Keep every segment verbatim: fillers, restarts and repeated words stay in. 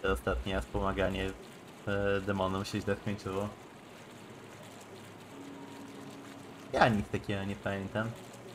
te ostatnie, a wspomaganie e, demonom się źle skończyło. Ja nic takiego nie pamiętam.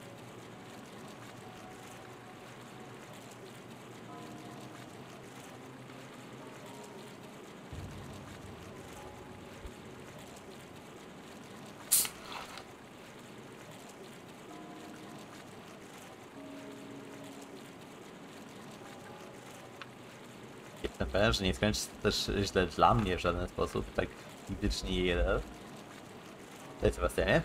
Jestem pewien, że nie skończy się też źle dla mnie w żaden sposób, tak fizycznie jeden. Cześć Sebastianie.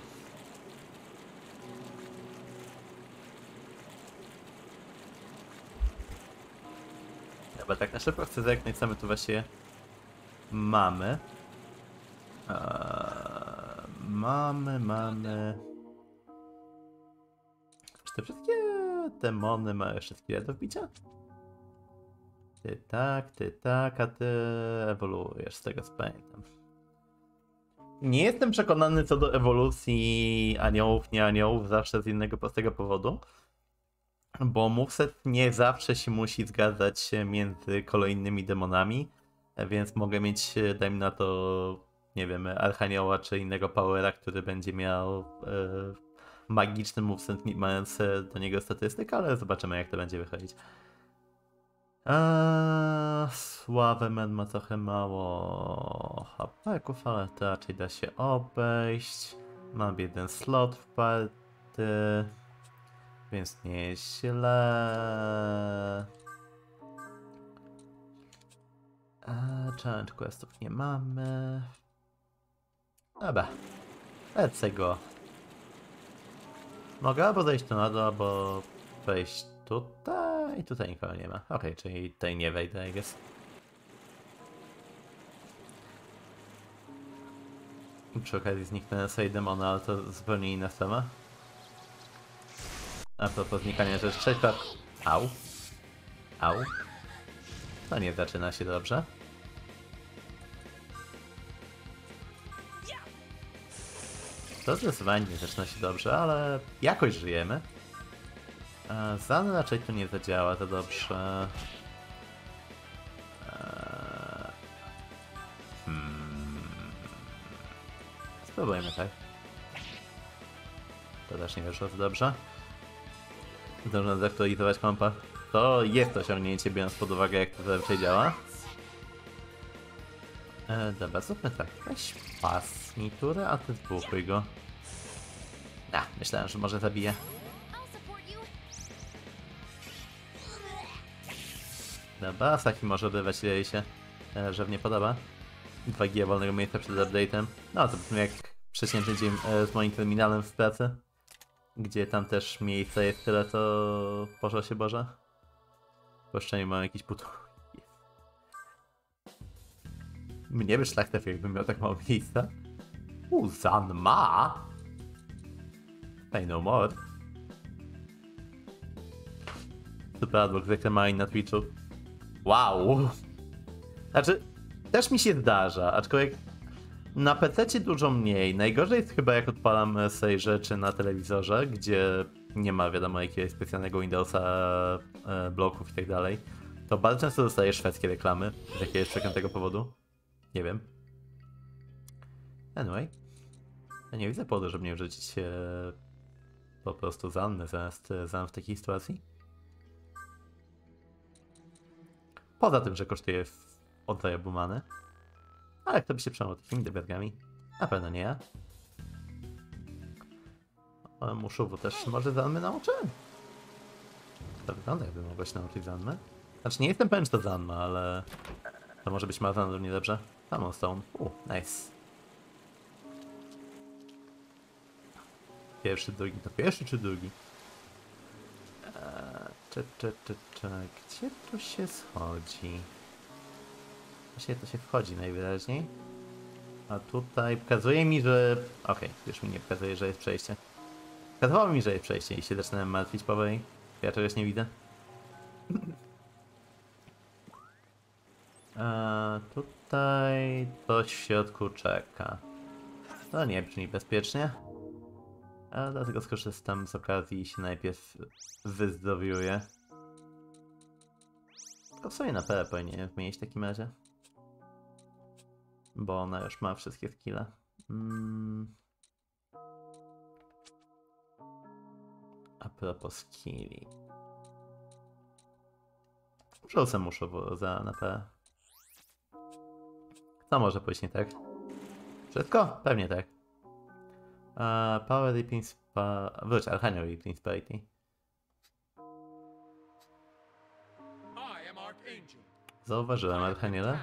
Dobra, tak na szybko chcę zerknąć, co my tu właściwie mamy. Eee, mamy, mamy... Czy te wszystkie demony mają jeszcze skilla do wbicia? Ty tak, ty tak, a ty ewoluujesz, z tego co pamiętam. Nie jestem przekonany co do ewolucji aniołów, nie aniołów, zawsze z innego prostego powodu. Bo moveset nie zawsze się musi zgadzać między kolejnymi demonami, więc mogę mieć, dajmy na to, nie wiem, Archanioła czy innego powera, który będzie miał e, magiczny moveset, mając do niego statystykę, ale zobaczymy jak to będzie wychodzić. Eee, Sławę ma trochę mało hapeków, ale to raczej da się obejść. Mam jeden slot w party, więc nie jest źle. Eee, challenge questów nie mamy. Dobra, lecę go. Mogę albo zejść tu na dół, albo wejść tutaj. Tutaj nikogo nie ma. Okej, okay, czyli tutaj nie wejdę, I guess. Przy okazji zniknęły sobie demony, ale to zupełnie inna sprawa. A propos znikania rzeczy, cześć pap. Au. Au. To nie zaczyna się dobrze. To zdecydowanie nie zaczyna się dobrze, ale jakoś żyjemy. Zan raczej tu nie zadziała to dobrze. Hmm. Spróbujmy tak. To też nie wyszło to dobrze. Zdążę zaktualizować kompa. To jest osiągnięcie, biorąc pod uwagę jak to zazwyczaj działa. E, dobra, zróbmy tak. Weź pas mi turę, a ty zbuchuj go. A, myślałem, że może zabije. Dobra, Asaki może odbywać jej się, e, że mnie podoba. dwa giga wolnego miejsca przed update'em. No to brzmi jak przeciętny dzień e, z moim terminalem w pracy. Gdzie tam też miejsca jest tyle, to poszło się Boże. Poszczenie mam jakiś butów. Mnie by szlak trafił, jakbym miał tak mało miejsca. Uzan ma! Say no more. Super adblock zwykle main na Twitchu. Wow! Znaczy, też mi się zdarza, aczkolwiek na pececie dużo mniej. Najgorzej jest chyba jak odpalam sobie rzeczy na telewizorze, gdzie nie ma wiadomo jakiegoś specjalnego Windowsa, e, bloków i tak dalej. To bardzo często dostaję szwedzkie reklamy z jakiegoś przekrętego powodu. Nie wiem. Anyway. Ja nie widzę powodu, żeby nie wrzucić e, po prostu Zanny zamiast Zan w takiej sytuacji. Poza tym, że kosztuje od zajabumany. Ale kto by się przejmował takimi debergami? Na pewno nie ja. Ale Muszowu też może Zanmy nauczy? To wygląda jakby mogło się nauczyć Zanmy. Znaczy nie jestem pewien, czy to Zanma, ale to może być Mazan równie dobrze. Samą Stone. U, nice. Pierwszy, drugi. To pierwszy czy drugi? Eee, cze, cze, cze, cze. Gdzie tu się schodzi? Właśnie to się wchodzi najwyraźniej. A tutaj pokazuje mi, że... Okej, okay, już mi nie pokazuje, że jest przejście. Pokazywało mi, że jest przejście i się zaczynałem martwić powoli. Ja czegoś nie widzę. A tutaj coś w środku czeka. To nie brzmi bezpiecznie. A dlatego skorzystam z okazji i się najpierw wyzdrowiuję. To sobie na P powinien wymienić w takim razie. Bo ona już ma wszystkie skille. Mm. A propos skilli. Rzucę muszę za na P. Co może pójść nie tak? Wszystko? Pewnie tak. Uh, power Ripping Spa... Wróć, Archanioł Ripping Spirity. Zauważyłem Archaniela.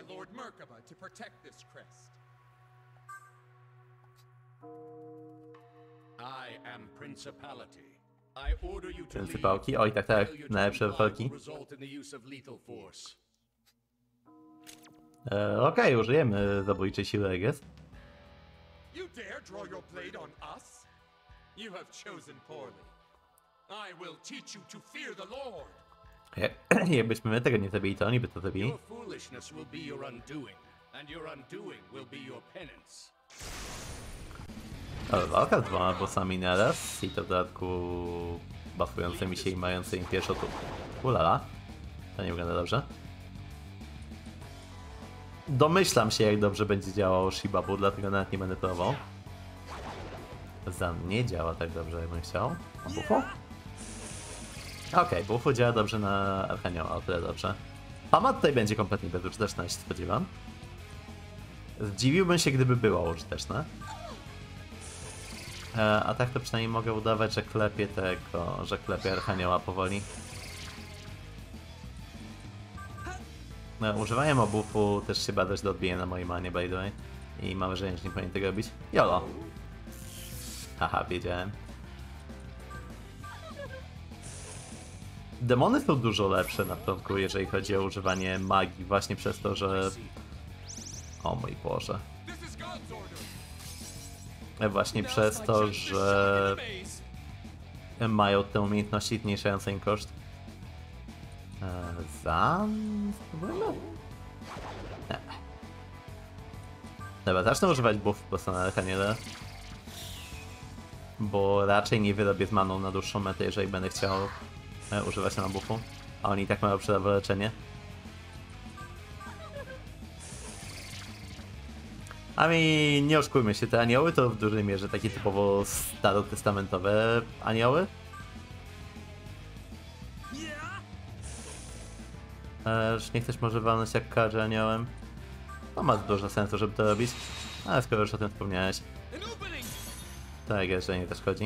Pryncypałki? Oj, tak, tak. Najlepsze walki. E, Okej, okay, użyjemy zabójczej siły, jak jest. You dare draw your blade on us? You have chosen poorly. I will teach you to fear the Lord. Jakbyśmy my tego nie zabili, to oni by to zabili. Your foolishness will be your undoing, and your undoing will be your penance. O, walka z dwoma bossami naraz i to w dodatku buffującymi się i mającymi pierwszą tu. Ulala. To nie wygląda dobrze. Domyślam się, jak dobrze będzie działał Shibabu, dlatego nawet nie będę próbował. Zan nie działa tak dobrze, jakbym chciał. A Bufu? Okej, okay, Bufu działa dobrze na Archanioła, o tyle dobrze. Pama tutaj będzie kompletnie bezużyteczna, się spodziewam. Zdziwiłbym się, gdyby była użyteczna. E, a tak to przynajmniej mogę udawać, że klepię tego, że klepię Archanioła powoli. No, używanie mobufu też się badać do odbijania na mojej manie, by the way. I mam wrażenie, że nie powinien tego robić. Jolo! Haha, wiedziałem. Demony są dużo lepsze na początku, jeżeli chodzi o używanie magii, właśnie przez to, że... O mój Boże. Właśnie przez to, że... mają te umiejętności zmniejszające im koszt. Zan... Nie. Dobra, zacznę używać buff po prostu na Archaniele. Bo raczej nie wyrobię z maną na dłuższą metę, jeżeli będę chciał e, używać na buffu. A oni i tak mają przydawe leczenie. A mi nie oszukujmy się, te anioły to w dużej mierze takie typowo starotestamentowe anioły. Eż nie chcesz może walnąć jak każe aniołem? To ma dużo sensu, żeby to robić. Ale skoro już o tym wspomniałeś. Tak jest, że nie też chodzi.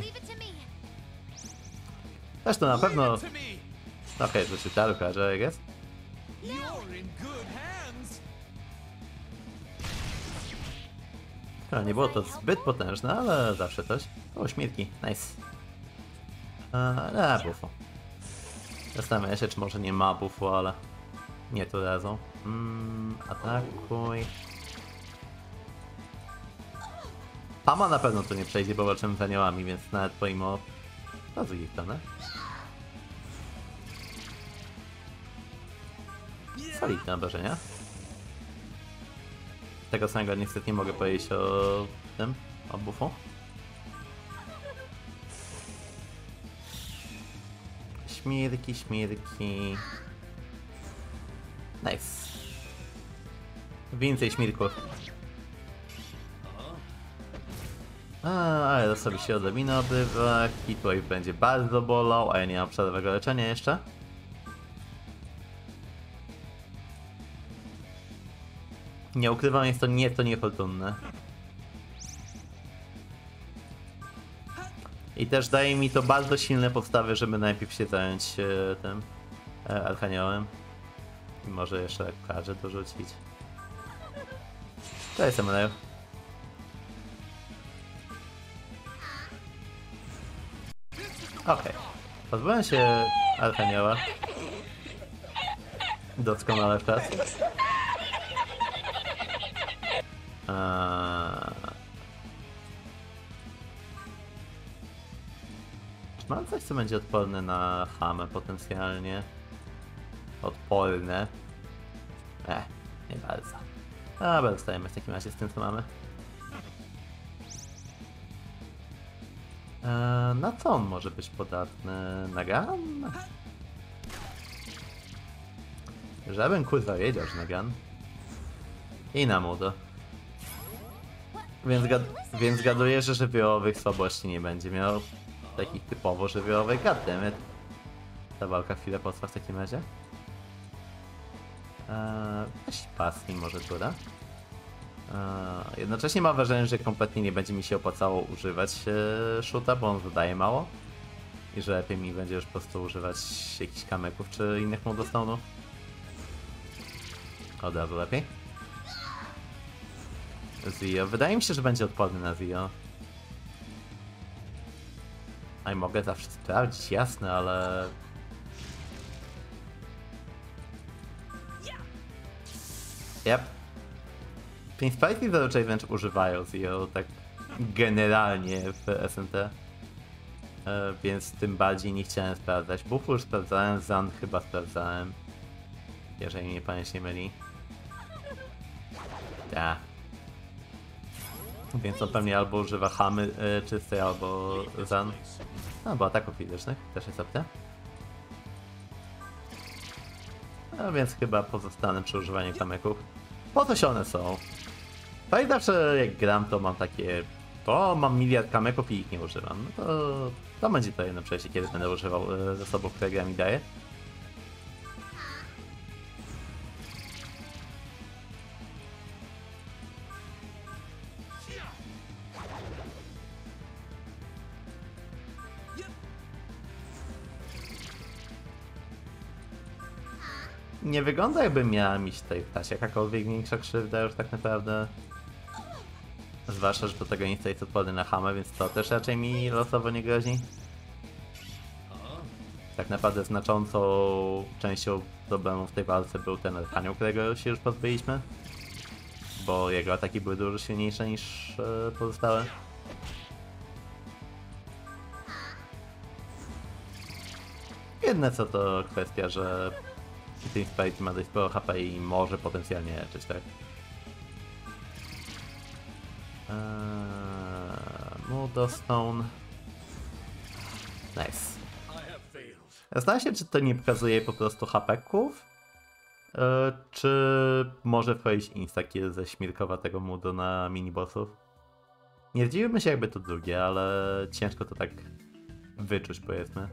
Też to na pewno... Okej, okay, rzucił taru każe, jak jest? No, nie było to zbyt potężne, ale zawsze coś. O, śmierki, nice. Eee, buffu. Zastanawiam się, czy może nie ma buffu, ale... Nie tu razą. Mm, atakuj. Pama na pewno tu nie przejdzie, bo walczymy z aniołami, więc nawet pomimo... To z drugiej strony. Solidne obrażenia. Tego samego niestety nie mogę powiedzieć o tym, o buffu. Śmierki, śmierki. Nice. Więcej śmirków. A, ale sobie się odrobinę odbywa. Hitwave będzie bardzo bolał, a ja nie mam przerwowego leczenia jeszcze. Nie ukrywam, jest to nieco niefortunne. I też daje mi to bardzo silne podstawy, żeby najpierw się zająć e, tym e, Archaniołem. I może jeszcze każę dorzucić. Cześć, Samuel. Okej. Okay. Pozbyłem się Archanioła. Doskonale w czas. Eee... Czy mam coś, co będzie odporne na hamę potencjalnie? Odporne. Eh, nie bardzo. Dobra, zostajemy w takim razie z tym, co mamy. Eee, na co on może być podatny? Na gun? Żebym kurwa wiedział, że na gun. I na mudo. Więc, gad więc gaduję, że żywiołowych słabości nie będzie miał. Takich typowo żywiołowych. Goddammit. Ta walka chwilę potrwa w takim razie. Eee, weź pasni może tuda. Eee, jednocześnie mam wrażenie, że kompletnie nie będzie mi się opłacało używać e, shoota, bo on zadaje mało. I że lepiej mi będzie już po prostu używać jakichś kameków czy innych modostone'ów. Od razu lepiej. Zio. Wydaje mi się, że będzie odporny na Zio. A i mogę zawsze sprawdzić, jasne, ale... Yep. Prince Party zazwyczaj wręcz używają Zio tak generalnie w S N T. E, więc tym bardziej nie chciałem sprawdzać. Buff już sprawdzałem, Zan chyba sprawdzałem. Jeżeli mnie pamięć nie myli. Ja. Więc on pewnie albo używa Hamy y, czystej, albo Zan. Albo ataków fizycznych, też jest opcja. A więc chyba pozostanę przy używaniu kameków. Po coś one są. To i zawsze jak gram, to mam takie... O, mam miliard kameków i ich nie używam. No to, to będzie to jedno przejście, kiedy będę używał y, zasobów, które gra mi daje. Nie wygląda, jakby miała mi się tutaj stać jakakolwiek większa krzywda już tak naprawdę. Zwłaszcza, że do tego nie jest odporny na hamę, więc to też raczej mi losowo nie grozi. Tak naprawdę znaczącą częścią problemu w tej walce był ten Archanioł, którego się już pozbyliśmy. Bo jego ataki były dużo silniejsze niż e, pozostałe. Jedne co to kwestia, że Prince Party ma dość sporo H P i może potencjalnie leczyć, tak? Eee, Mudostone. Nice. Zastanawiam się, czy to nie pokazuje po prostu H P-ków, eee, czy może wchodzić insta-kill ze śmirkowatego Mudo na minibossów. Nie zdziwiłbym się, jakby to drugie, ale ciężko to tak wyczuć, powiedzmy.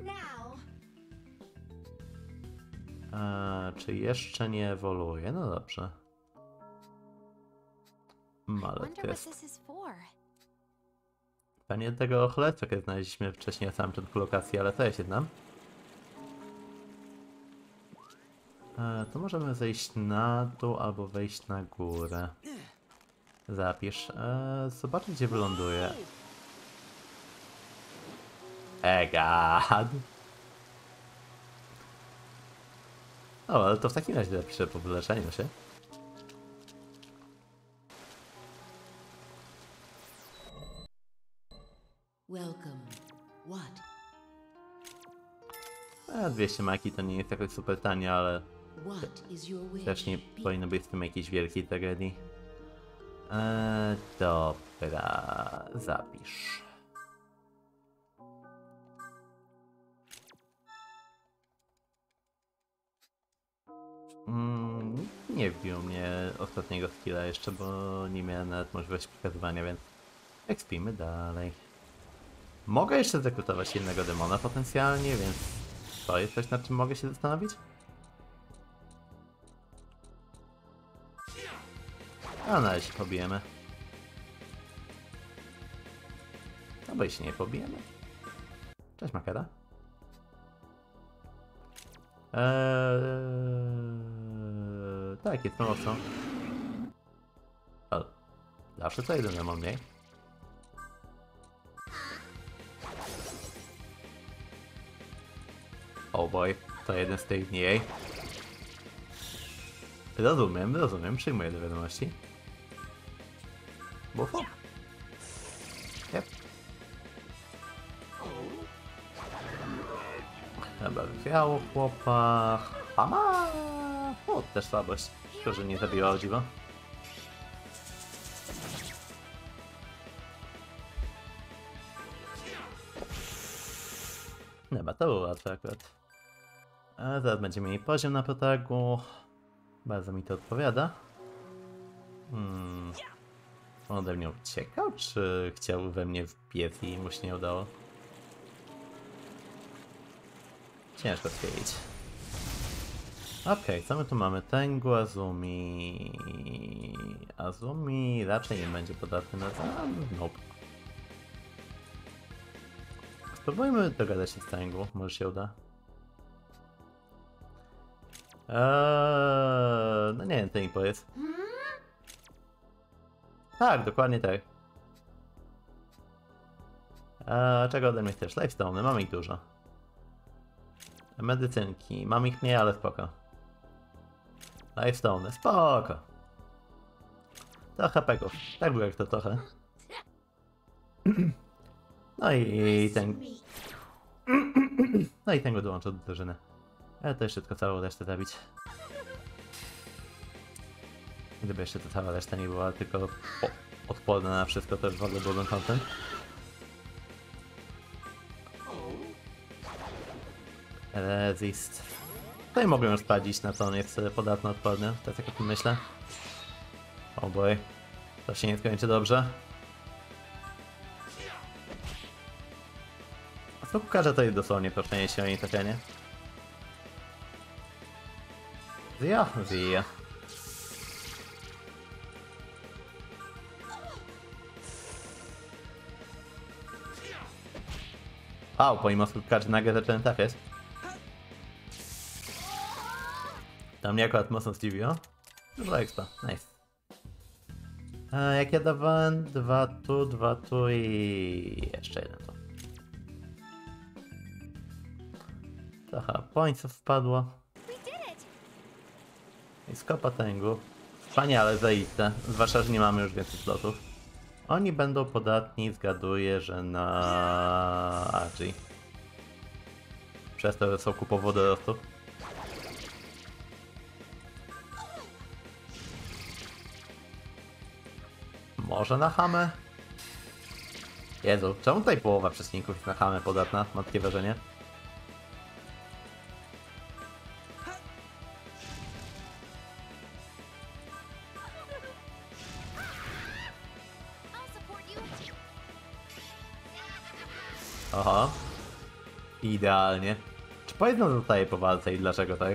Eee, czy jeszcze nie ewoluuje? No dobrze. Malet jest. Pewnie tego chlebca, który znaleźliśmy wcześniej na samym początku lokacji, ale to ja się znam. Eee, to możemy zejść na dół albo wejść na górę. Zapisz. Eee, zobaczę, gdzie wyląduje. Egad. O, ale to w takim razie zapiszę po wyleczeniu się. Welcome. What? A dwieście maki to nie jest jakoś super tanie, ale What is your wish? też nie powinno być w tym jakiejś wielkiej tragedii. Eee, dobra, zapisz. Mm, nie wbił mnie ostatniego skilla jeszcze, bo nie miałem nawet możliwości przekazywania, więc ekspimy dalej. Mogę jeszcze zrekrutować jednego demona potencjalnie, więc to jest coś, nad czym mogę się zastanowić. A na razie się pobijemy. Albo i się nie pobijemy. Cześć Makera. Eee, tak, jest mocno. Ale zawsze co jeden demon mniej. Oh boy, to jeden z tych mniej. Rozumiem, rozumiem, przyjmuję do wiadomości. Bufo? Yep. Chyba wywiało chłopa. Hama! O, też słabość. Tylko, że nie zabiła o dziwo. Chyba to było łatwe akurat. A zaraz będziemy mieli poziom na protagu. Bardzo mi to odpowiada. Hmm. On ode mnie uciekał, czy chciał we mnie wbiec i mu się nie udało? Ciężko stwierdzić. Okej, okay, co my tu mamy? Tengu, Azumi... Azumi raczej nie będzie podatny na to. Nope. Spróbujmy dogadać się z Tengu, może się uda. Eee, no nie wiem, ty mi powiedz. Tak, dokładnie tak. Eee, czego ode mnie chcesz? Lifestone, mamy ich dużo. Medycynki, mam ich mniej, ale spoko. Lifestone, spoko. To hapeków, tak było jak to trochę. No i ten... No i ten go dołączył do drużyny. Ale to jeszcze tylko całą resztę zabić. Gdyby jeszcze to cała reszta nie była tylko odporna na wszystko, to już w ogóle byłbym content. Resist. Tutaj mogłem już sprawdzić, na co on jest podatny, odporny. To jest jak o tym myślę. Oh boy. To się nie skończy dobrze. A co pokaże, to jest dosłownie proszenie się o nietrafienie. Zja, zja. Au, pomimo skutkarzy nagle zacząłem trafiać. To mnie akurat mocno zdziwiło. Dużo expa, nice. A jak ja dawałem dwa tu, dwa tu i jeszcze jeden tu. Trochę pońców wpadło. I skopa tęgu. Wspaniale, zaiste. Zwłaszcza, że nie mamy już więcej slotów. Oni będą podatni, zgaduję, że na Agi. Przez to, że są kupą wodorostów. Może na Hamę? Jezu, czemu tutaj połowa przeciwników jest na Hamę podatna? Mam takie wrażenie. Oho. Idealnie. Czy Poison zostaje po walce i dlaczego tak?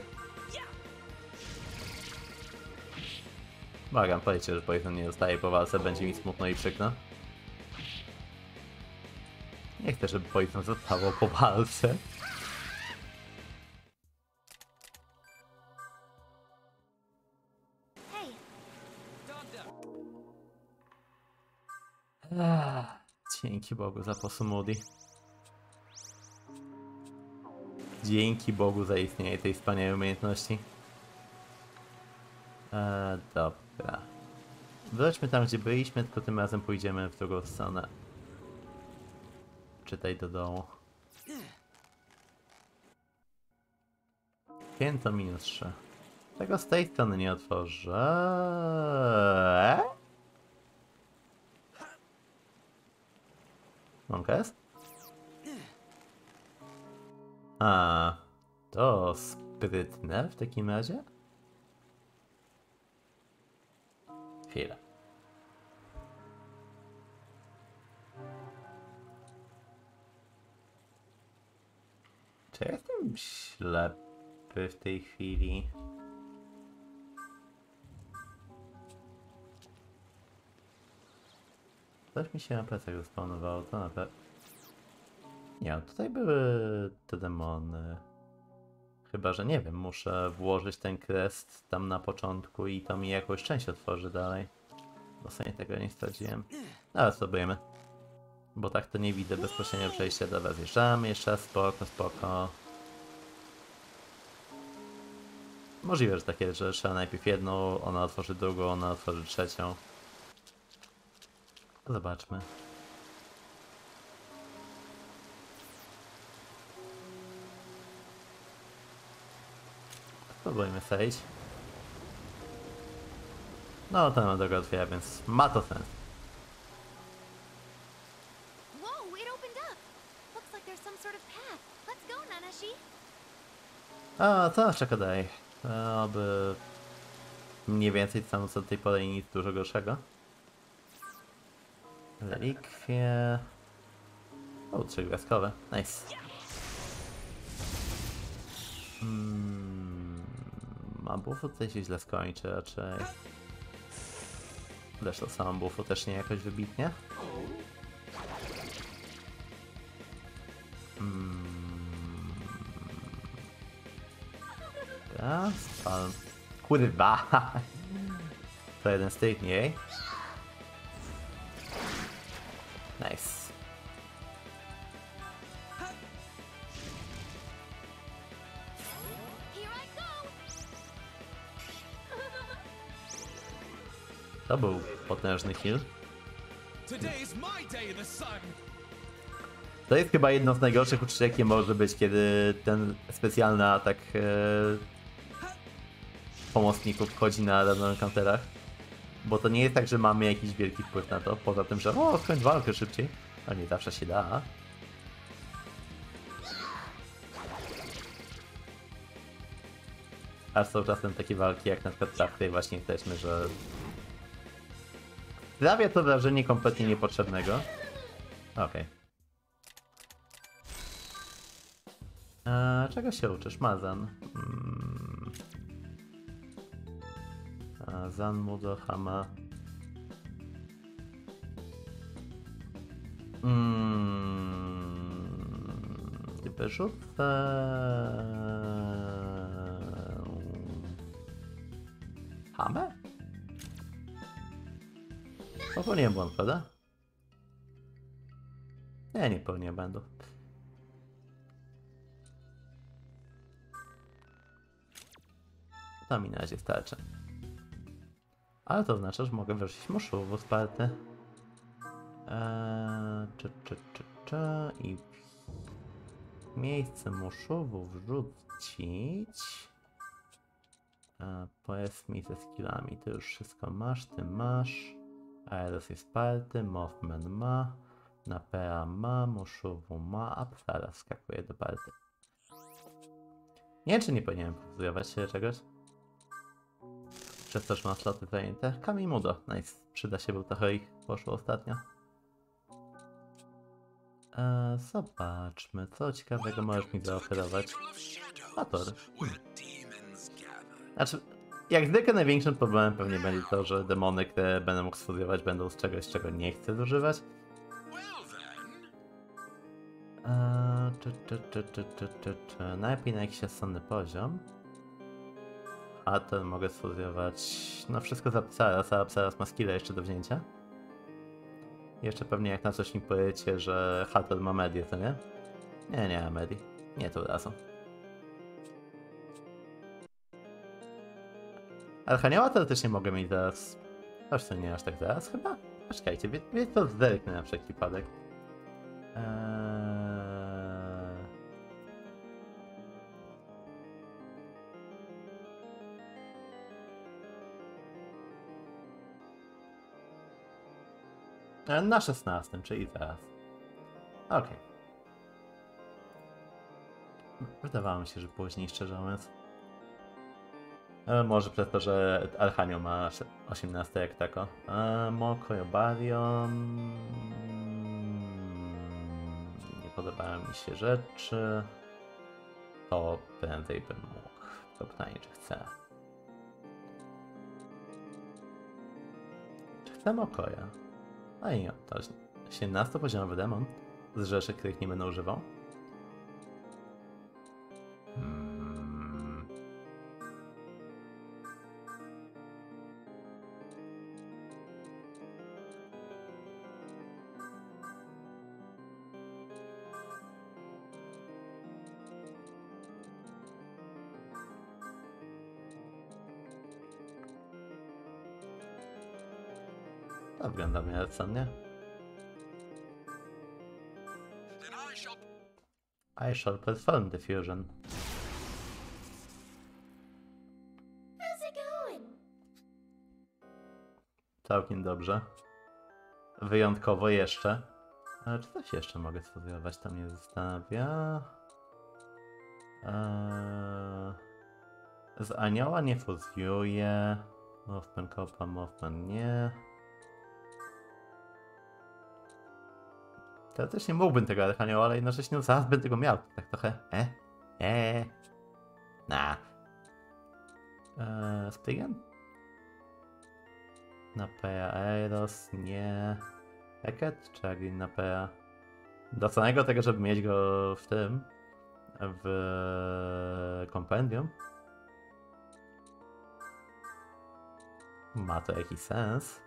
Błagam, powiedzcie, że Poison nie zostaje po walce, będzie mi smutno i przykro. Nie chcę, żeby Poison zostało po walce. Ach, dzięki Bogu za posumudi. Dzięki Bogu za istnienie tej wspaniałej umiejętności. Eee, dobra. Wróćmy tam, gdzie byliśmy, tylko tym razem pójdziemy w drugą stronę. Czytaj do dołu. pięćset minus trzy. Tego z tej strony nie otworzę. Eee? Monkes? A, to sprytne w takim razie? Chwila. Czy ja jestem ślepy w tej chwili? Coś mi się na plecach spawnowało, to na pewno. Nie, tutaj były te demony. Chyba, że nie wiem, muszę włożyć ten crest tam na początku i to mi jakąś część otworzy dalej. Bo sobie tego nie sprawdziłem. Ale spróbujemy. Bo tak to nie widzę bezpośrednio przejścia. Dobra, zjeżdżamy jeszcze raz, spoko, spoko. Możliwe, że takie, że trzeba najpierw jedną, ona otworzy drugą, ona otworzy trzecią. Zobaczmy. Spróbujmy przejść. No, to nam drogę otwiera, więc ma to sens. A, co nas czeka dalej? Oby mniej więcej to samo co do tej pory i nic dużo gorszego. Relikwie. O, trzy gwiazdkowe. Nice. Hmm, a buffu tutaj się źle skończy raczej. Zresztą samą buffu też nie jakoś wybitnie. Hmm. Ja, spal... Kurwa! To jeden z tych mniej. Nice. To był potężny heal. To jest chyba jedno z najgorszych uczuć, jakie może być, kiedy ten specjalny atak e, pomocników wchodzi na random counterach. Bo to nie jest tak, że mamy jakiś wielki wpływ na to, poza tym, że o, skończ walkę szybciej. A nie zawsze się da. A są czasem takie walki, jak na przykład ta, w której właśnie jesteśmy, że sprawia to wrażenie kompletnie niepotrzebnego. Okej. Okay. Eee, czego się uczysz, Mazan? Hmm. Zan, Mudo, Hama. Hmm. Wyrzucę... Hamę? Popełniłem błąd, prawda? Nie, nie popełniłem błędu. To mi na razie starczy. Ale to oznacza, że mogę wyrzucić muszowo wsparty. Eee, czy, czy, czy, czy, I w miejsce muszowo wrzucić. Eee, powiedz mi ze skillami. Ty już wszystko masz, ty masz. Aeros jest party, Mothman ma. Napera ma, muszowo ma, a Psara wskakuje do party. Nie wiem, czy nie powinienem pozbierać się czegoś. Przez to, że mam sloty zajęte. Kami Mudo, nice. Przyda się, bo trochę ich poszło ostatnio. Eee, zobaczmy, co ciekawego możesz mi zaoferować. Hathor. Hmm. Znaczy, jak zwykle największym problemem pewnie będzie to, że demony, które będę mógł sfuzjować, będą z czegoś, czego nie chcę zużywać. Eee, czy, czy, czy, czy, czy, czy, czy. Najlepiej na jakiś osobny poziom. A ten mogę sfuzjować. No wszystko za Psaras, a Psaras ma skilla jeszcze do wzięcia. Jeszcze pewnie jak na coś mi powiecie, że Hathor ma medię, to nie? Nie, nie ma medii. Nie tą razą. Archanioła teoretycznie mogę mieć zaraz. Aż to nie aż tak zaraz chyba? Poczekajcie, wie, wie to zerknę na wszelki wypadek. Eee... Na szesnastym, czyli teraz. Okej. Okay. Wydawało mi się, że później, szczerze mówiąc. E, może przez to, że Archanioł ma osiemnaście jak tako. E, Moko, Jobarion. Nie podobały mi się rzeczy. To prędzej bym mógł. To pytanie, czy chcę. Czy chcę Mokoja? A i to siedemnastopoziomowy demon z rzeczy, których nie będę używał. Hmm. To wygląda w miarę cennie. I shall perform the fusion. How's it going? Całkiem dobrze. Wyjątkowo jeszcze. Ale czy coś jeszcze mogę sfuzjować? To mnie zastanawia. Eee... Z anioła nie fuzjuję. Mothman kopa, Mothman nie. Teoretycznie mógłbym tego archanioła, ale jednocześnie no zaraz będę go miał. Tak trochę. E? E? Na. Eee, Stygen? Napea Eros, nie. Heket czy Agrin Napea? Do samego tego, żeby mieć go w tym, w kompendium. Ma to jakiś sens.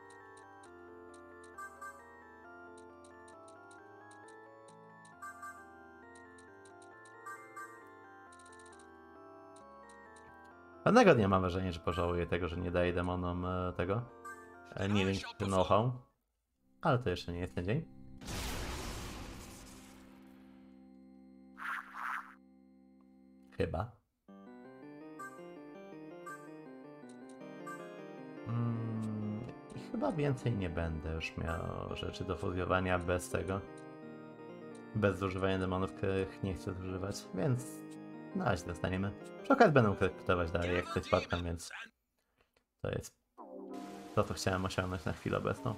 Pewnego dnia mam wrażenie, że pożałuję tego, że nie daje demonom e, tego. E, nie wiem, czy know-how. Ale to jeszcze nie jest ten dzień. Chyba. Mm, i chyba więcej nie będę już miał rzeczy do fuzjowania bez tego. Bez zużywania demonów, których nie chcę zużywać, więc na razie dostaniemy. Przy okazji będę kryptować dalej, jak ktoś spadkam, więc to jest to, co chciałem osiągnąć na chwilę obecną.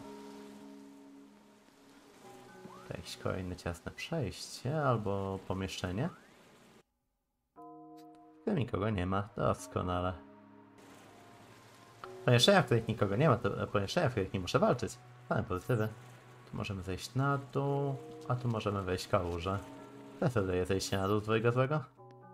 Jakieś kolejne ciasne przejście albo pomieszczenie. Tu nikogo nie ma, doskonale. Pomieszczenia, w których nikogo nie ma, to pomieszczenia, w których nie muszę walczyć. Same pozytywy. Tu możemy zejść na dół, a tu możemy wejść kałużę. Co to daje zejście na dół twojego złego?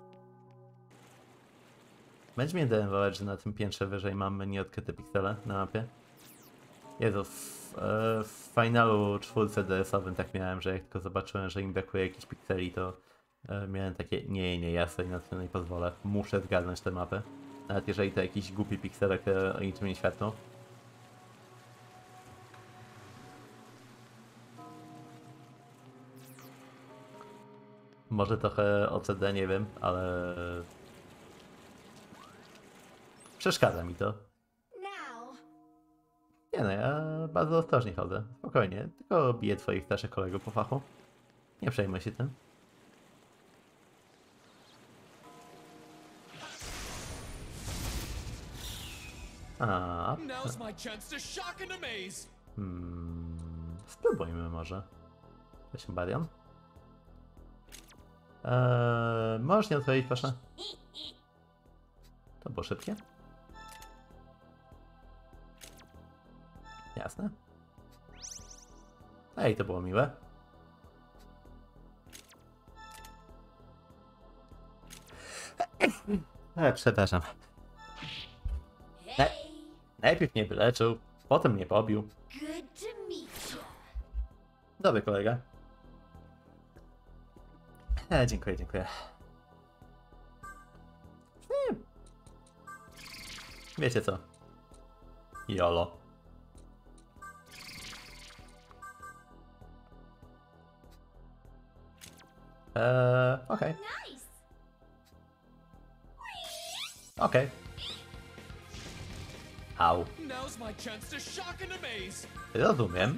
Będzie mnie denerwować, że na tym piętrze wyżej mamy nieodkryte piksele na mapie. Jezu, w, e, w finalu czwórce D S-owym tak miałem, że jak tylko zobaczyłem, że im brakuje jakichś pikseli, to e, miałem takie nie, nie, ja sobie na tym nie pozwolę. Muszę zgarnąć tę mapę. Nawet jeżeli to jakiś głupi piksel, które o niczym nie świadczą. Może trochę O C D, nie wiem, ale przeszkadza mi to. Now. Nie no, ja bardzo ostrożnie chodzę. Spokojnie, tylko biję twoich starszych kolegów po fachu. Nie przejmuj się tym. A, Now's my chance to shock and amaze. hmm, spróbujmy może. Weź Barion. Eee, możesz nie odpowiedzieć, proszę? To było szybkie. Jasne. Ej, to było miłe. E, przepraszam. Hey. Najpierw mnie wyleczył, potem mnie pobił. Good to meet you. Dobry kolega. E, dziękuję, dziękuję. E, wiecie co? Jolo. Eee, okej, Nice. okej. Au. Now's my chance to shock and amaze. Rozumiem.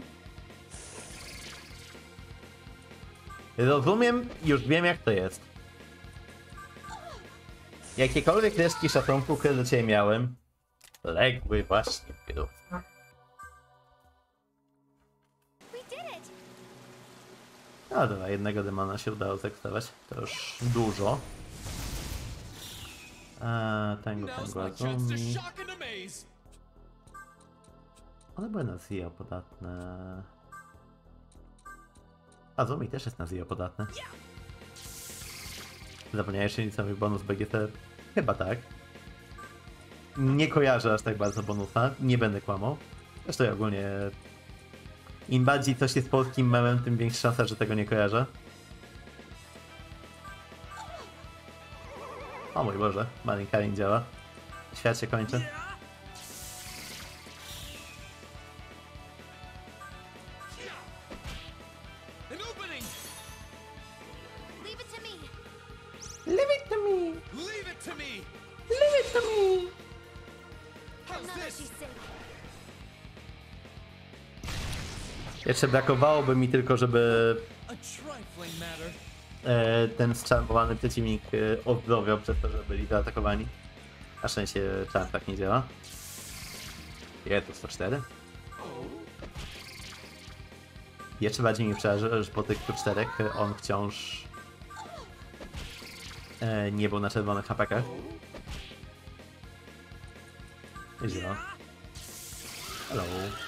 Rozumiem, już wiem jak to jest. Jakiekolwiek resztki szacunku, które do ciebie miałem, legły właśnie w grób. We did it. No dobra, jednego demona się udało zekstować. To już dużo. Eee, tęgu, Now's tęgu, my chance to Azumi. shock and amaze. One były na Zio podatne. Azumi też jest na Zio podatne. Zapomniałeś licencowy bonus B G T? Chyba tak. Nie kojarzę aż tak bardzo bonusa, nie będę kłamał. Zresztą ja ogólnie... Im bardziej coś jest polskim memem, tym większa szansa, że tego nie kojarzę. O mój Boże, Marin Karin działa. Świat się kończy. An opening. Leave it to me. Leave it to me! Leave it to me. Leave it to me! How's None of this? she's safe. Jeszcze brakowałoby mi tylko, żeby A trifling matter. e, ten zczarmowany przeciwnik e, ozdrowiał przez to, że byli zaatakowani. Na szczęście czar tak nie działa. Je, to sto cztery? Jeszcze bardziej mi przeraża, że po tych stu czterech on wciąż e, nie był na czerwonych hapekach. Źle. Hello.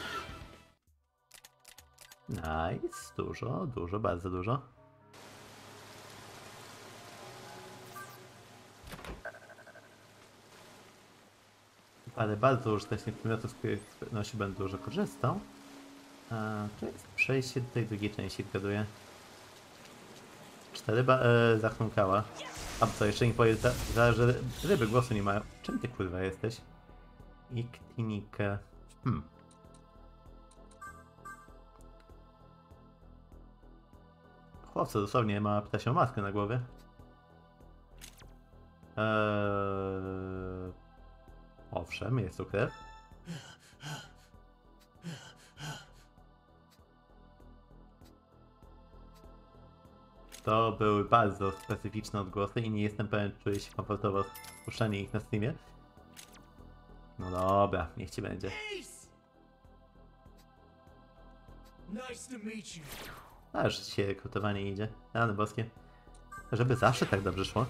Nice. Dużo, dużo, bardzo dużo. Ale bardzo użytecznych przedmiotów, z których z pewnością będę dużo korzystał. A, to jest przejście do tej drugiej części, zgaduję. Cztery ba e, zachnąkała. A co, jeszcze nie powie, za, że ryby głosu nie mają. Czym ty kurwa jesteś? Iktinikę. Hmm. Chłopca dosłownie ma ptasią maskę na głowie. Eee... Owszem, jest tu krew. To były bardzo specyficzne odgłosy i nie jestem pewien, czy czuję się komfortowo spuszczanie ich na Steamie. No dobra, niech ci będzie. Nice to meet you. A, że dzisiaj rekrutowanie idzie. Rany boskie. Żeby zawsze tak dobrze szło.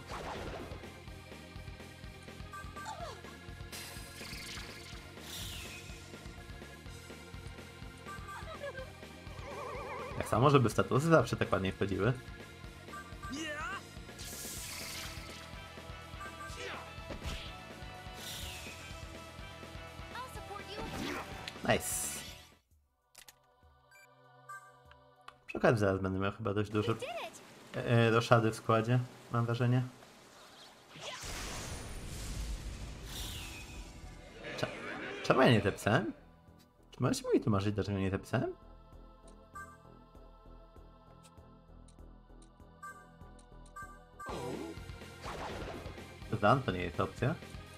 Tak samo, żeby statusy zawsze tak ładnie wchodziły. I'll support you. Nice. Przy okazji zaraz będę miał chyba dość dużo Did it. e, e, roszady w składzie, mam wrażenie. Cze czemu ja nie tepsałem? Czy możecie mi tłumaczyć, dlaczego nie tepsałem? Zan to nie jest opcja.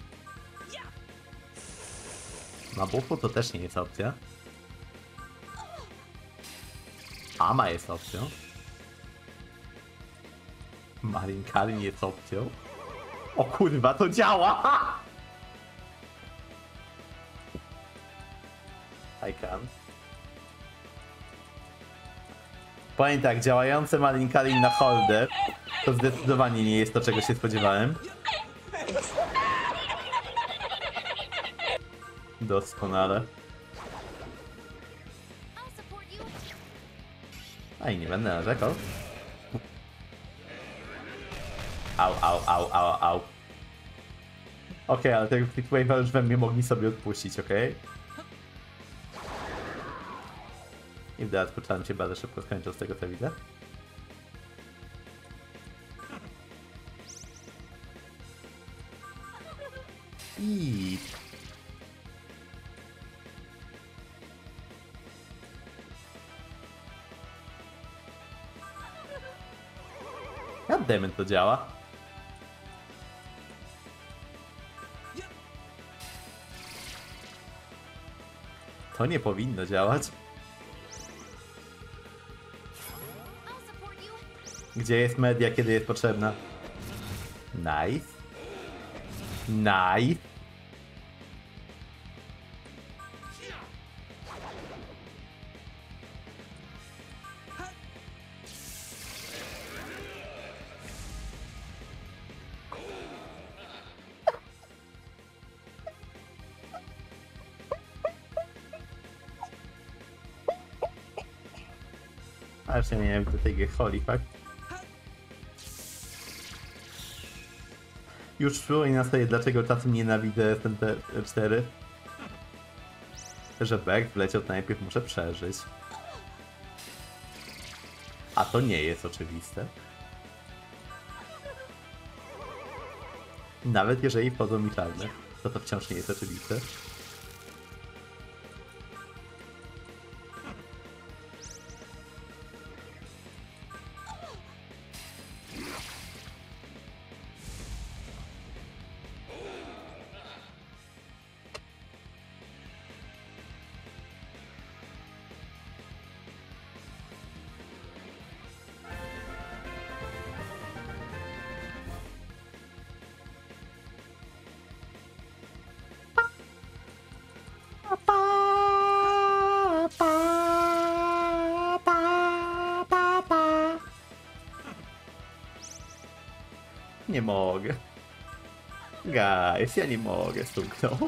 Mabufu to też nie jest opcja. Ama jest opcją. Marin Karin jest opcją. O kurwa, to działa! I can. Powiem tak, działające Marin Karin na holdę to zdecydowanie nie jest to, czego się spodziewałem. Doskonale. I'll support you. A i nie będę narzekał. Au, au, au, au, au. Okej, okay, ale tego Quickwave'a już we mnie mogli sobie odpuścić, okej? Okay? I w dodatku czarn się bardzo szybko skończył z tego, co widzę. I... Goddammit, to działa. To nie powinno działać. I'll support you. Gdzie jest media, kiedy jest potrzebna? Nice. Nice. Aż ja nie wiem, do tej Holy fuck. Już przypomina sobie, dlaczego czasem nienawidzę S N T cztery. Że Berg wleciał, to najpierw muszę przeżyć. A to nie jest oczywiste. Nawet jeżeli wchodzą mi czarne, to to wciąż nie jest oczywiste. nie mogę. Guys, ja nie mogę, stuknął.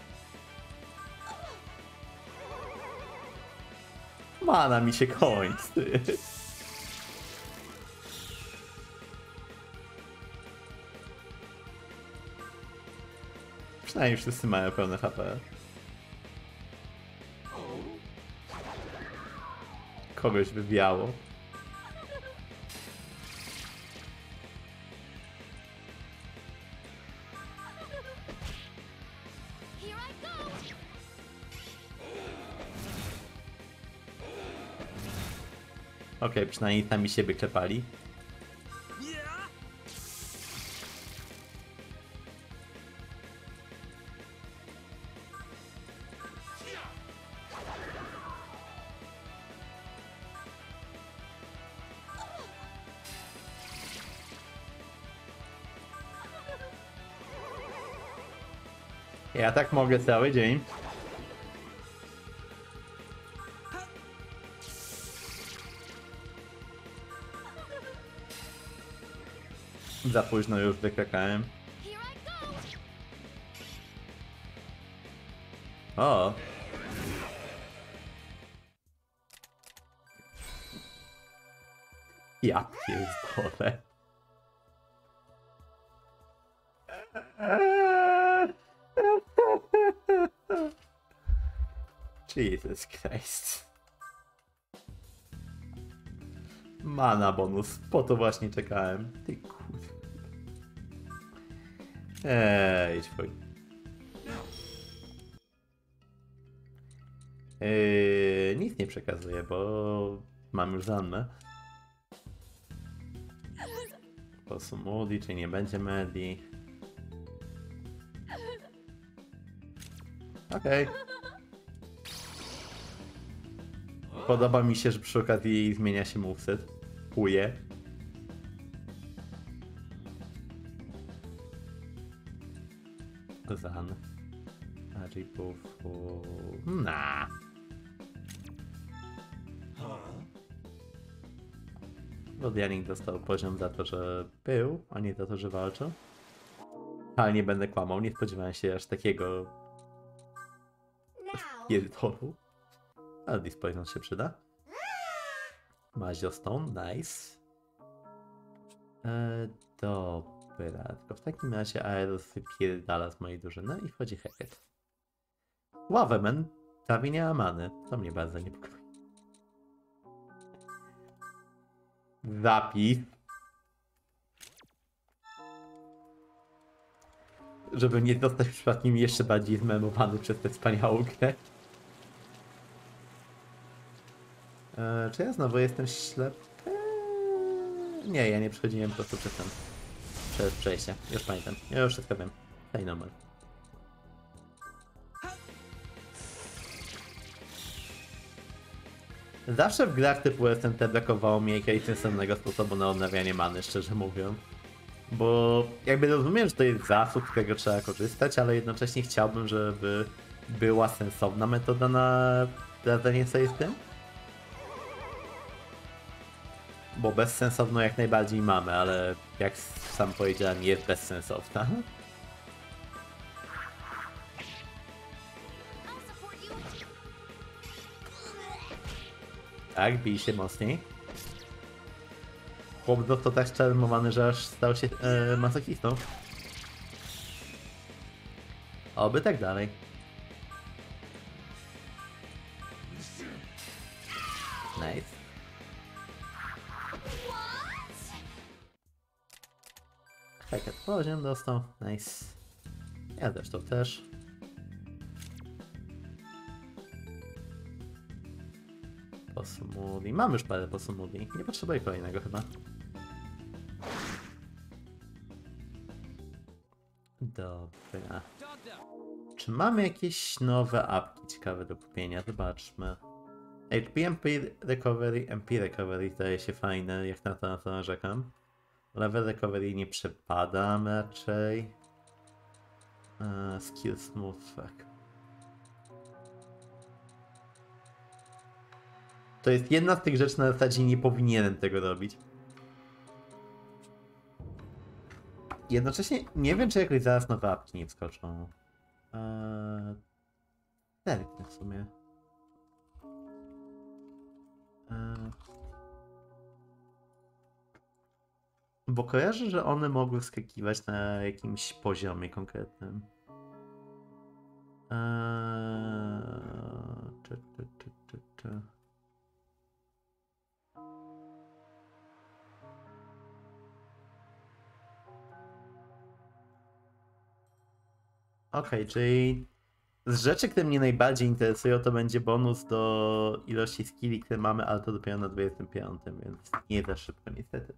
Mana mi się kończy. Przynajmniej wszyscy mają pełne H P. Kogoś wybijało. Here I go. Okej, okay, przynajmniej sami siebie klepali. Ja tak mogę cały dzień. Za późno już wykrakałem. Here I go. O! Ja pierdolę. Jesus Christ. Mana bonus, po to właśnie czekałem. Ty kur... Ej, twój. Yy, nic nie przekazuję, bo mam już Zannę. Po są Moody, czy nie będzie Medi? Okej. Okay. Podoba mi się, że przy okazji zmienia się moveset. Chuje. Zan. Ajipufu. Na. Lodianik dostał poziom za to, że był, a nie za to, że walczył. Ale nie będę kłamał, nie spodziewałem się aż takiego pierdolu. Ale Dispoison się przyda. Mazio Stone, nice. E, dobra, tylko w takim razie Aeros wypierdala z mojej drużyny i wchodzi Heket. Waveman prawie nie ma many, to mnie bardzo niepokoi. Zapis. Żeby nie zostać przypadkiem jeszcze bardziej zmemowany przez tę wspaniałą grę. Eee, czy ja znowu jestem ślepy? Eee, nie, ja nie przechodziłem po prostu przez ten... przez przejście. Już pamiętam. Ja już wszystko wiem. Hej, normal. Zawsze w grach typu S M T brakowało mi jakiegoś sensownego sposobu na odnawianie many, szczerze mówiąc. Bo jakby rozumiem, że to jest zasób, z którego trzeba korzystać, ale jednocześnie chciałbym, żeby była sensowna metoda na radzenie sobie z tym. Bo bezsensowną jak najbardziej mamy, ale jak sam powiedziałem, jest bezsensowna. I'll support you. Tak, bij się mocniej. Chłop został tak szczermowany, że aż stał się e, masochistą. Oby tak dalej. Nice. Hacket poziom dostał. Nice. Ja zresztą też. Posumuli. Mam już parę posumuli. Nie potrzebuję kolejnego chyba. Dobra. Czy mamy jakieś nowe apki ciekawe do kupienia? Zobaczmy. H P M P Recovery, M P Recovery zdaje się fajne, jak na to, na to narzekam. Level Recovery nie przepadam raczej. Uh, skill Smooth, fuck. To jest jedna z tych rzeczy, na zasadzie nie powinienem tego robić. jednocześnie nie wiem, czy jakoś zaraz nowe apki nie wskoczą. Eee... Zerknę w sumie. Eee... Bo kojarzę, że one mogły skakiwać na jakimś poziomie konkretnym. Eee... Czy, czy, czy, czy, czy. Okej, okay, czyli z rzeczy, które mnie najbardziej interesują, to będzie bonus do ilości skilli, które mamy, ale to dopiero na dwudziestym piątym, więc nie za szybko niestety.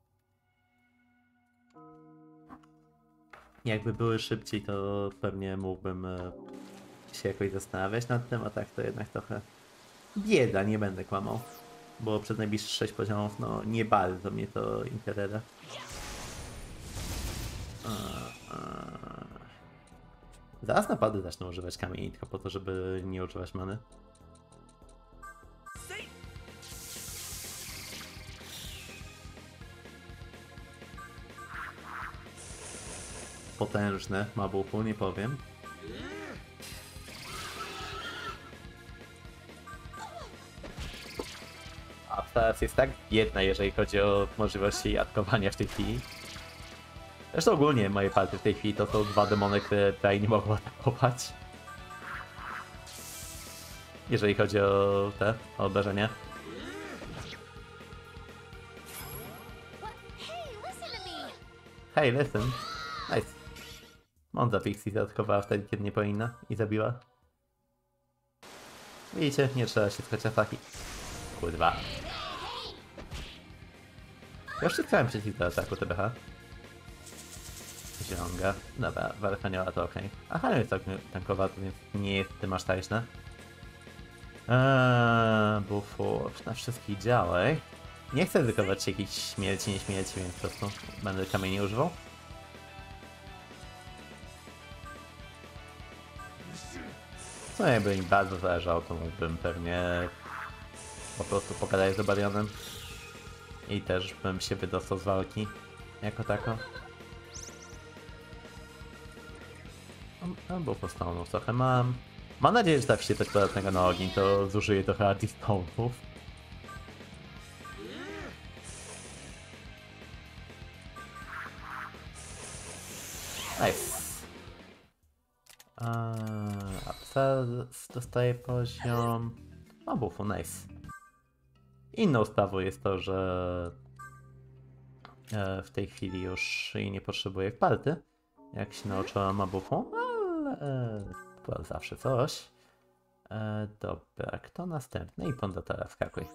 Jakby były szybciej, to pewnie mógłbym się jakoś zastanawiać nad tym, a tak to jednak trochę bieda, nie będę kłamał. Bo przez najbliższe sześć poziomów, no nie bardzo mnie to interesuje. Zaraz naprawdę zacznę używać kamieni, tylko po to, żeby nie używać many. Potężne, Mabufu, nie powiem. A teraz jest tak biedna, jeżeli chodzi o możliwości jatkowania w tej chwili. Zresztą ogólnie moje partie w tej chwili to są dwa demony, które tutaj nie mogą atakować. Jeżeli chodzi o te o obrażenia. Hey, listen. Nice. Monza Pixie zaatakowała wtedy, kiedy nie powinna i zabiła. Widzicie, nie trzeba się skać ataki. Kurwa. Ja już czytałem przeciw do ataku T B H. Zielonga. Dobra, Warhanioła to okej. Okay. A Hanio jest całkiem tankowaty, więc nie jest tym aż taśne. Eee, buffów na wszystkich działaj. Nie chcę ryzykować jakiejś śmierci, nie śmierci, więc po prostu będę kamieni używał. No jakby mi bardzo zależało, to mógłbym pewnie po prostu pogadać z Obarionem. I też bym się wydostał z walki jako tako. No bo postanowił trochę mam. Mam nadzieję, że trafi się coś podatnego na ogień, to zużyję trochę artistów. Nice. Absens dostaje poziom. No bufu, nice. Inną sprawą jest to, że w tej chwili już jej nie potrzebuję w party. Jak się nauczyłam Mabufu, ale to zawsze coś. E, dobra, kto następny? I Pondatora wskakuj.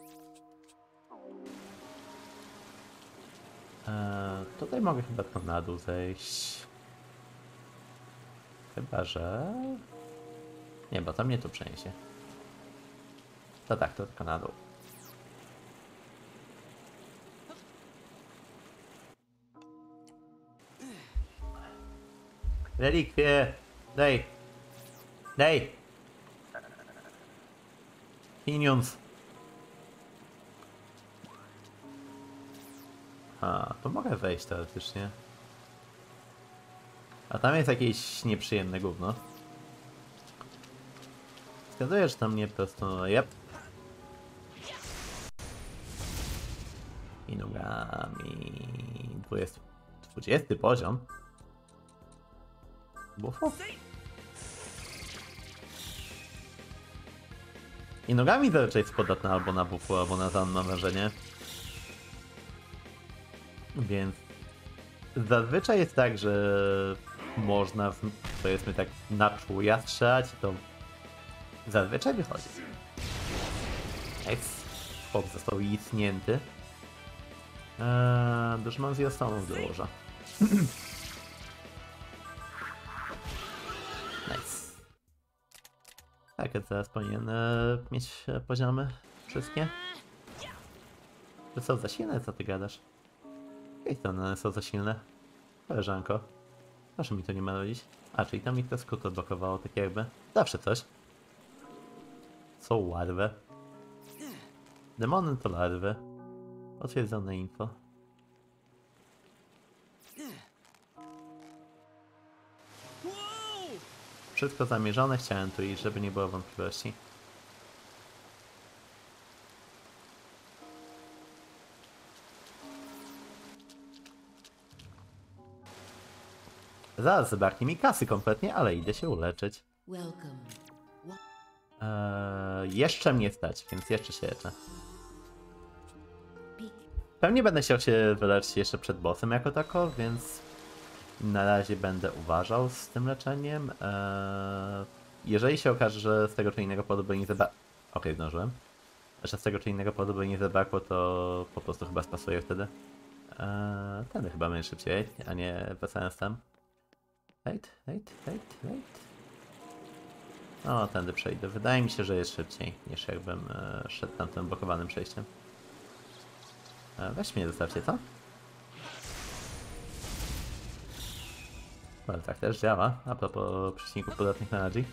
E, tutaj mogę chyba tylko na dół zejść. Chyba, że... Nie, bo to mnie tu przeniesie. To tak, to tylko na dół. Relikwie! Daj! Daj! Pieniądz! A, to mogę wejść teoretycznie. A tam jest jakieś nieprzyjemne gówno. Wskazuje, że tam mnie po prostu... Yep. I nogami... dwudziesty, dwudziesty poziom. Bufo? I nogami zazwyczaj jest podatna albo na bufu, albo na zanne wrażenie. Więc zazwyczaj jest tak, że można, powiedzmy tak, na czuja strzelać, to zazwyczaj wychodzi. Nice. Chłop został istnięty. Eee, Duszman z Josamą dołoża. Nice. Tak, więc teraz powinien e, mieć poziomy wszystkie. To są za silne, co ty gadasz? Jakie to one są za silne? Koleżanko. Proszę mi to nie marudzić. A, czyli tam mi to skrót odblokowało, tak jakby. Zawsze coś. Są larwy. Demony to larwy. Potwierdzone info. Wszystko zamierzone, chciałem tu iść, żeby nie było wątpliwości. Zaraz zabraknie mi kasy kompletnie, ale idę się uleczyć. Welcome. Eee, jeszcze mnie stać, więc jeszcze się leczę. Be Pewnie będę chciał się wyleczyć jeszcze przed bossem jako tako, więc na razie będę uważał z tym leczeniem. Eee, jeżeli się okaże, że z tego czy innego powodu by nie zabrakło... Okej, zdążyłem. Że z tego czy innego powodu by nie zabrakło, to po prostu chyba spasuję wtedy. Eee, Tędy chyba będzie szybciej, a nie wracając tam. Wait, wait, wait, wait. O, tędy przejdę. Wydaje mi się, że jest szybciej, niż jakbym e, szedł tamtym blokowanym przejściem. E, weź mnie zostawcie, co? Ale tak też działa, a propos przeciwników podatnych na Agi.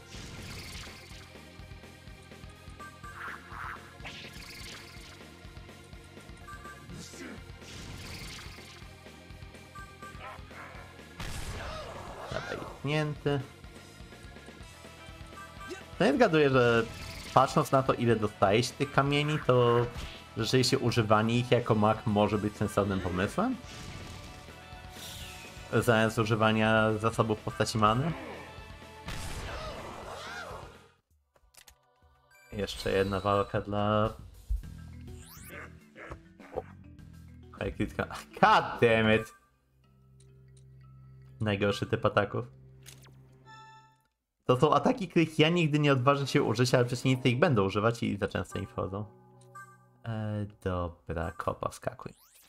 Dobra, jechnięty. No ja zgaduję, że patrząc na to, ile dostaje się tych kamieni, to rzeczywiście używanie ich jako mag może być sensownym pomysłem. Zamiast używania zasobów w postaci many. Jeszcze jedna walka dla... Hej, klitka. God damn it! Najgorszy typ ataków. To są ataki, których ja nigdy nie odważę się użyć, ale przeciwnicy ich będą używać i za często im wchodzą. E, dobra, kopa, wskakuj.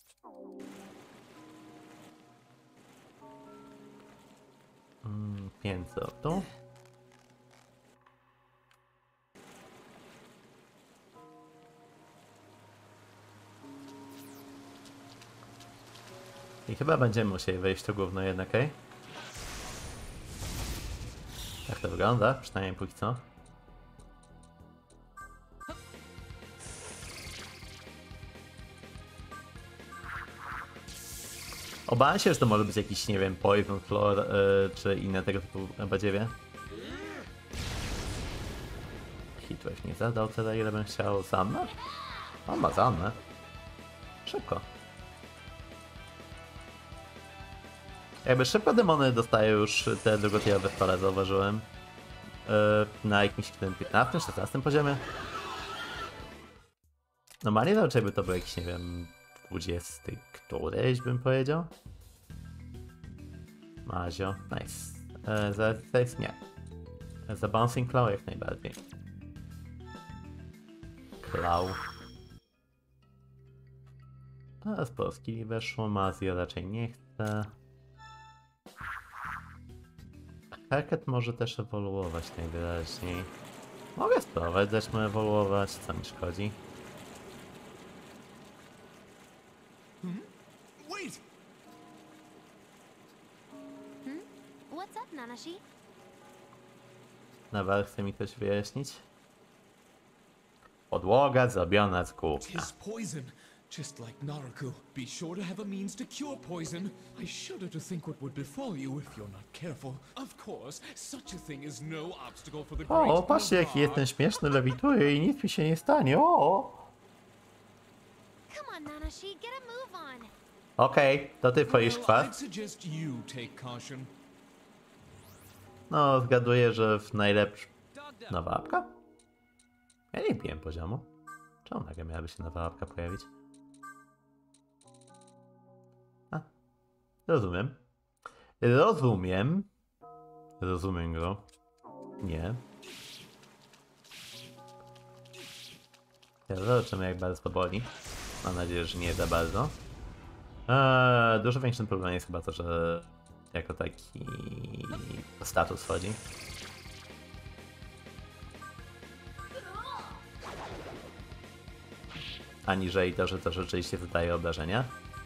Mm, pięćset tu. I chyba będziemy musieli wejść to gówno jednak, ej? Jak to wygląda? Przynajmniej póki co. Obawiam się, że to może być jakiś, nie wiem, Poison Floor, yy, czy inne tego typu badziewie. Hitwave nie zadał tyle, ile bym chciał. Zannę? On ma Zannę. Szybko. Jakby szybko demony dostają już te drugotirowe stale, zauważyłem. Yy, na jakimś tym piętnastym, szesnastym poziomie. Normalnie raczej by to był jakiś, nie wiem, dwudziesty któryś bym powiedział. Mazio, nice. Yy, za Face nie. Za Bouncing Claw jak najbardziej. Claw. A z Polski weszło, Mazio raczej nie chce. Hacket może też ewoluować najwyraźniej. Mogę spróbować, dać mu ewoluować, co mi szkodzi. Wait! What's up, Nanashi? Nawal chce mi coś wyjaśnić. Podłoga zrobiona z gówna. Tis poison, just like Naruku. Be sure to have a means to cure poison. I shudder to think what would befall you if you're not careful. Of course, such a thing is no obstacle for the great. O, patrzcie jaki jestem śmieszny, lewituję i nic mi się nie stanie, o! Come on, Nanashi, get a move on. Okej, okay, to ty twoisz Well, kwas. I'd suggest you take caution. No, zgaduję, że w najlepszy... Nowa apka? Ja nie piłem poziomu. Czemu nagle miałaby się nowa apka pojawić? A, rozumiem. Rozumiem. Rozumiem go. Nie. Ja zobaczymy, jak bardzo to boli. Mam nadzieję, że nie za bardzo. Eee, dużo większym problemem jest chyba to, że jako taki status wchodzi. Aniżeli to, że to rzeczywiście zadaje obrażenia.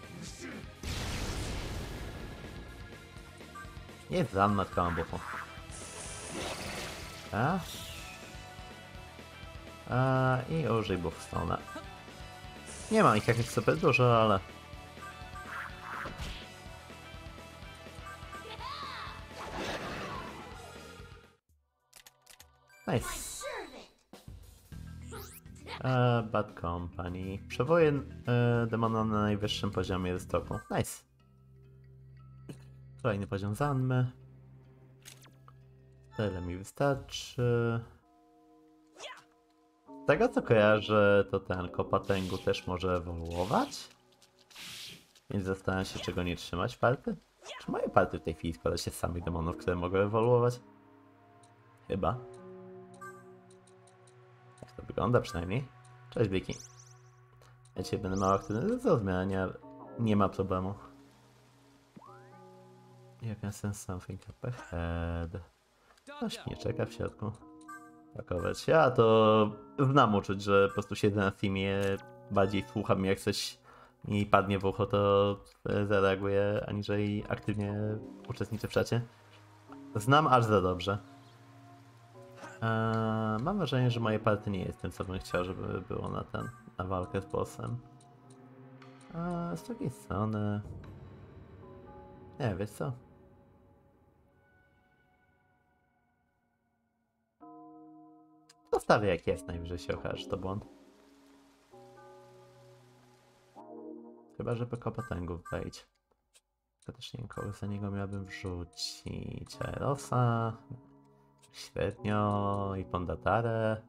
Jest za nad kambuchu. A? A i użyj Buffstone'a. Nie mam ich jakichś super dużo, ale... Nice. E, Bad Company. Przewojen e, demona na najwyższym poziomie z toku. Nice. Kolejny poziom Zanmy. Tyle mi wystarczy. Z tego co kojarzę, to ten Kopatęgu też może ewoluować. Więc zastanawiam się, czego nie trzymać party. Czy moje party w tej chwili składa się z samych demonów, które mogą ewoluować? Chyba. Tak to wygląda przynajmniej. Cześć Wiki. Ja dzisiaj będę mało aktywny do zmiany, ale nie ma problemu. Jak ja sense something up ahead. Ktoś mnie czeka w środku. Pakować się, a to znam uczuć, że po prostu siedzę na Steamie, bardziej słucham jak coś mi padnie w ucho, to zareaguję, aniżeli aktywnie uczestniczę w czacie. Znam aż za dobrze. Eee, mam wrażenie, że moje party nie jest tym, co bym chciał, żeby było na ten, na walkę z bossem. Eee, z drugiej strony... Nie, wiesz co? Zostawię jak jest, najwyżej się okaże, że to błąd. Chyba, żeby Kopatęgów wejść. To też nie wiem, kogo za niego miałbym wrzucić. Erosa, średnio i Pondatare.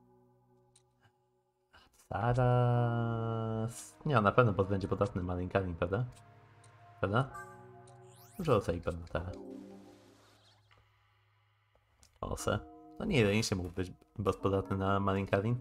Zaraz. Nie, na pewno bo będzie podatny Malinkani, prawda? Prawda? Wrzucę i Pondatare. Ose. No nie, nie się mógł być boss podatny na Malinkarin.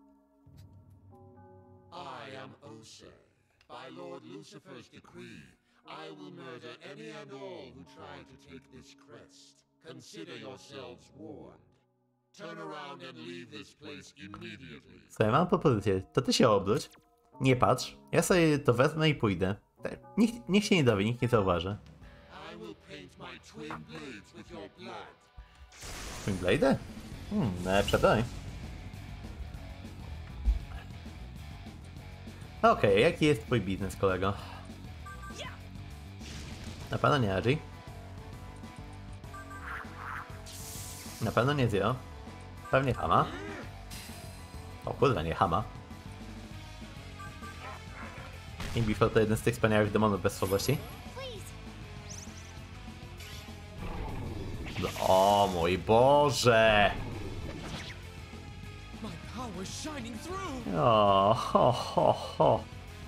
I am Ose. By Lord Lucifer's decree, I will murder any and all who try to take this crest. Consider yourselves warned. Turn around and leave this place immediately. Słuchaj, mam propozycję. To ty się obróć. Nie patrz. Ja sobie to wezmę i pójdę. Niech, niech się nie dowie, nikt nie zauważy. I will paint my twin blades with your blood. Twin Blade? Hmm, najlepsza broń. Okej, okay, jaki jest twój biznes, kolego? Na pewno nie Agi. Na pewno nie Zio. Pewnie Hama. O kurwa, nie Hama. I Bifo to jeden z tych wspaniałych demonów bez słabości. O mój Boże! O, ho, ho, ho.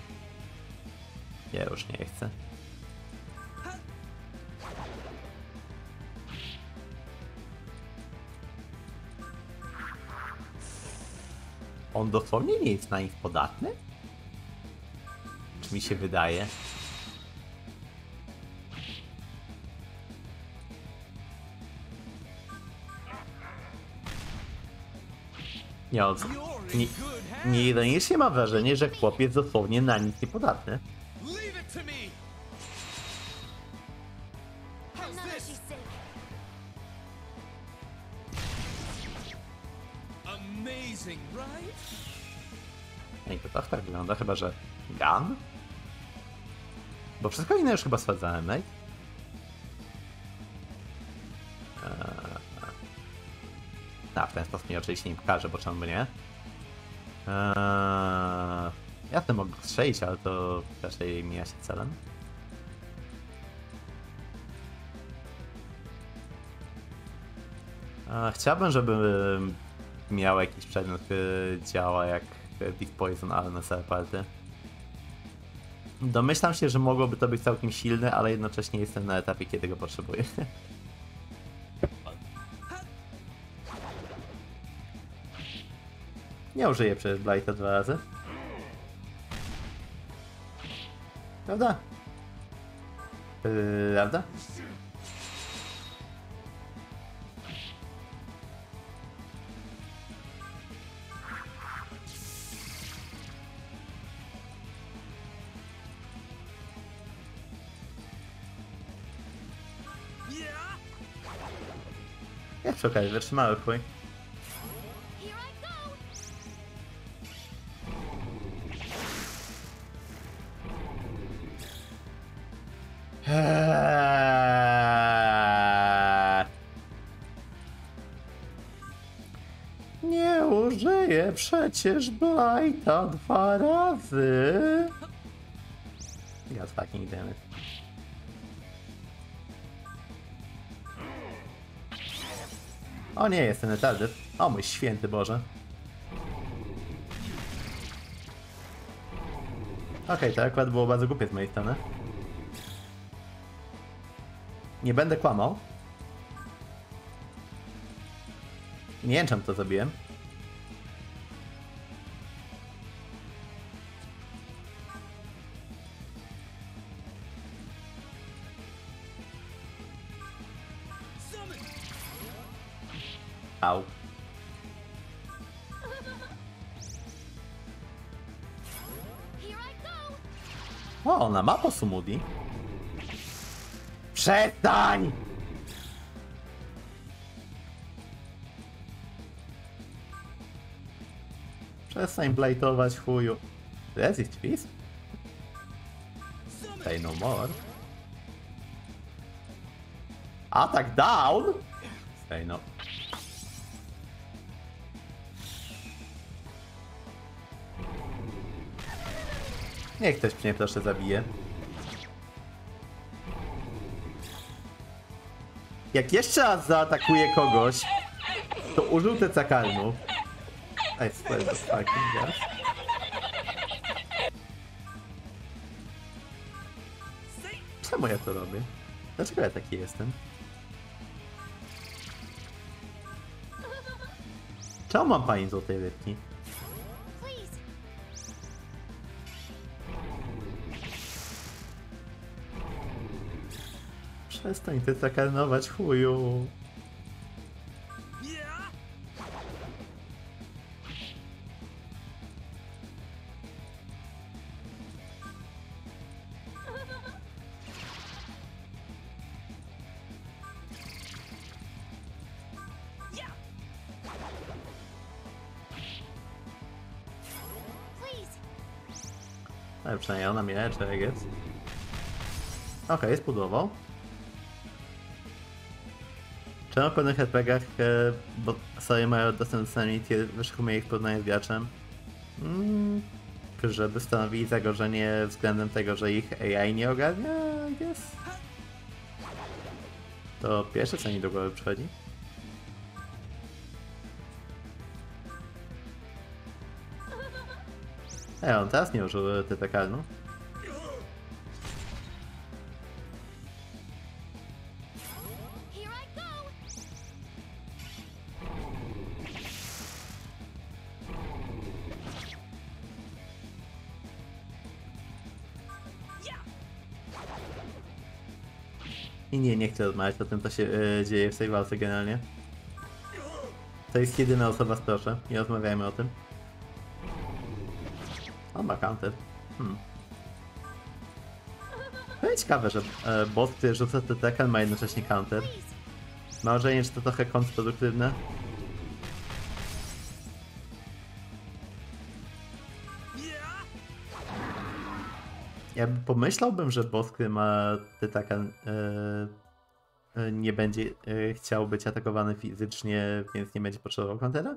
Ja już nie chcę. On dosłownie nie jest na nich podatny? Czy mi się wydaje? Nie, on, nie, nieironicznie mam wrażenie, że chłop jest dosłownie na nic niepodatny. Ej, to tak, tak wygląda, chyba że gun? Bo wszystko inne już chyba sprawdzałem, ej? Eee... A, w ten sposób mnie oczywiście nie pokażę, bo czemu by nie? Eee... Ja to mogę strzelić, ale to raczej mija się celem. Eee, chciałbym, żeby miał jakiś przedmiot, który działa jak Deep Poison, ale na całe party. Domyślam się, że mogłoby to być całkiem silne, ale jednocześnie jestem na etapie, kiedy go potrzebuję. Nie użyję przecież Blighta dwa razy. Prawda? Prawda? Jak przy okazji, wytrzymały chuj. użyję przecież Blighta dwa razy. God fucking damn it. O nie, jestem retarded. O mój święty Boże. Okej, okay, to akurat było bardzo głupie z mojej strony. Nie będę kłamał. Nie wiem, czemu to zrobiłem. Au. O, ona ma posumudi. Przestań! Przestań blajtować, chuju. Resist Fist? Say no more. Attack down? Say no. Niech ktoś mnie proszę zabije. Jak jeszcze raz zaatakuje kogoś, to użył tecakalnu. I swear to fucking God. Czemu ja to robię? Dlaczego ja taki jestem? Czemu mam pani złotej rybki? Przestań ty zakarnować, chuju. Ale przynajmniej ona mnie leczy, jak jest. Okej, okay, spudłował. Czemu w pewnych er pe gach, e, bo sobie mają dostęp do sanity, wyszukuje ich w porównaniu z graczem? Mm, żeby stanowili zagrożenie względem tego, że ich A I nie ogarnia, I guess? To pierwsze, co mi do głowy przychodzi. Ej, on teraz nie użył tecakalnu. I nie, nie chcę rozmawiać o tym, co się yy, dzieje w tej walce generalnie. To jest jedyna osoba, proszę. Nie rozmawiajmy o tym. On ma counter. Hmm. To jest ciekawe, że e, bot, który rzuca tecakaln, ma jednocześnie counter. Mam wrażenie, że to trochę kontrproduktywne. Ja pomyślałbym, że boss, który ma tecakaln, e, e, nie będzie e, chciał być atakowany fizycznie, więc nie będzie potrzebował countera.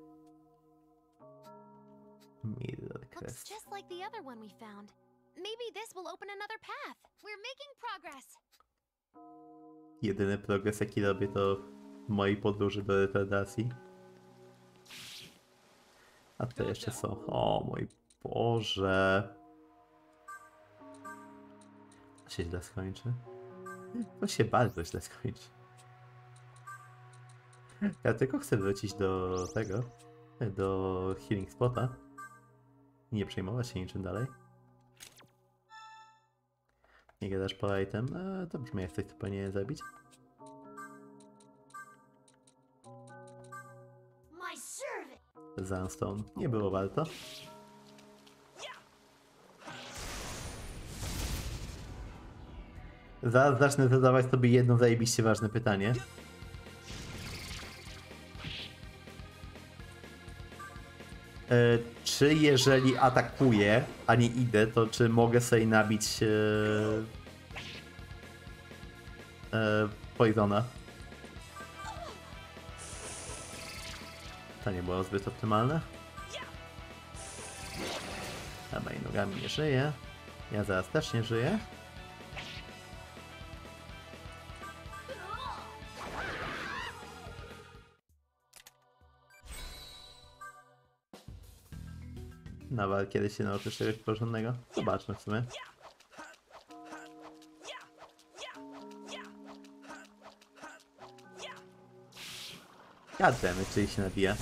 Looks just like the other one we found. Maybe this will open another path. We're making progress. Jedyny progres, jaki robię, to w mojej podróży do retardacji. A to jeszcze są. O mój Boże. To się źle skończy. To się bardzo źle skończy. Ja tylko chcę wrócić do tego. Do healing spota. I nie przejmować się niczym dalej. Nie gadasz po item. E, to brzmi jak coś, co powinien zabić. Sunstone. Nie było warto. Zaraz zacznę zadawać sobie jedno zajebiście ważne pytanie. E, czy jeżeli atakuję, a nie idę, to czy mogę sobie nabić e, e, Poisona? To nie było zbyt optymalne. Chyba i nogami nie żyje. Ja zaraz też nie żyję. Nawal kiedyś się nauczysz czegoś porządnego? Zobaczmy w sumie. Gademy, czyli się nabija.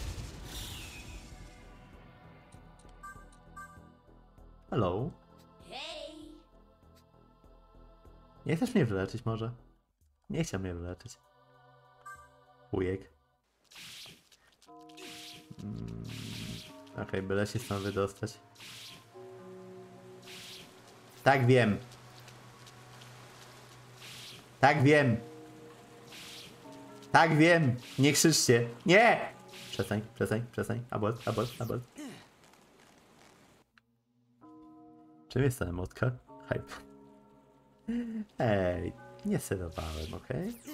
Hello? Nie chcesz mnie wyleczyć może? Nie chciał mnie wyleczyć. Chujek. Mm, Okej, okay, byle się stąd wydostać. Tak wiem. Tak wiem. Tak wiem. Nie krzyczcie. Nie! Przestań, przestań, przestań. Abort, abort, abort. Czym jest ta emotka? Hype. Ej, nie serowałem, okej? Okay?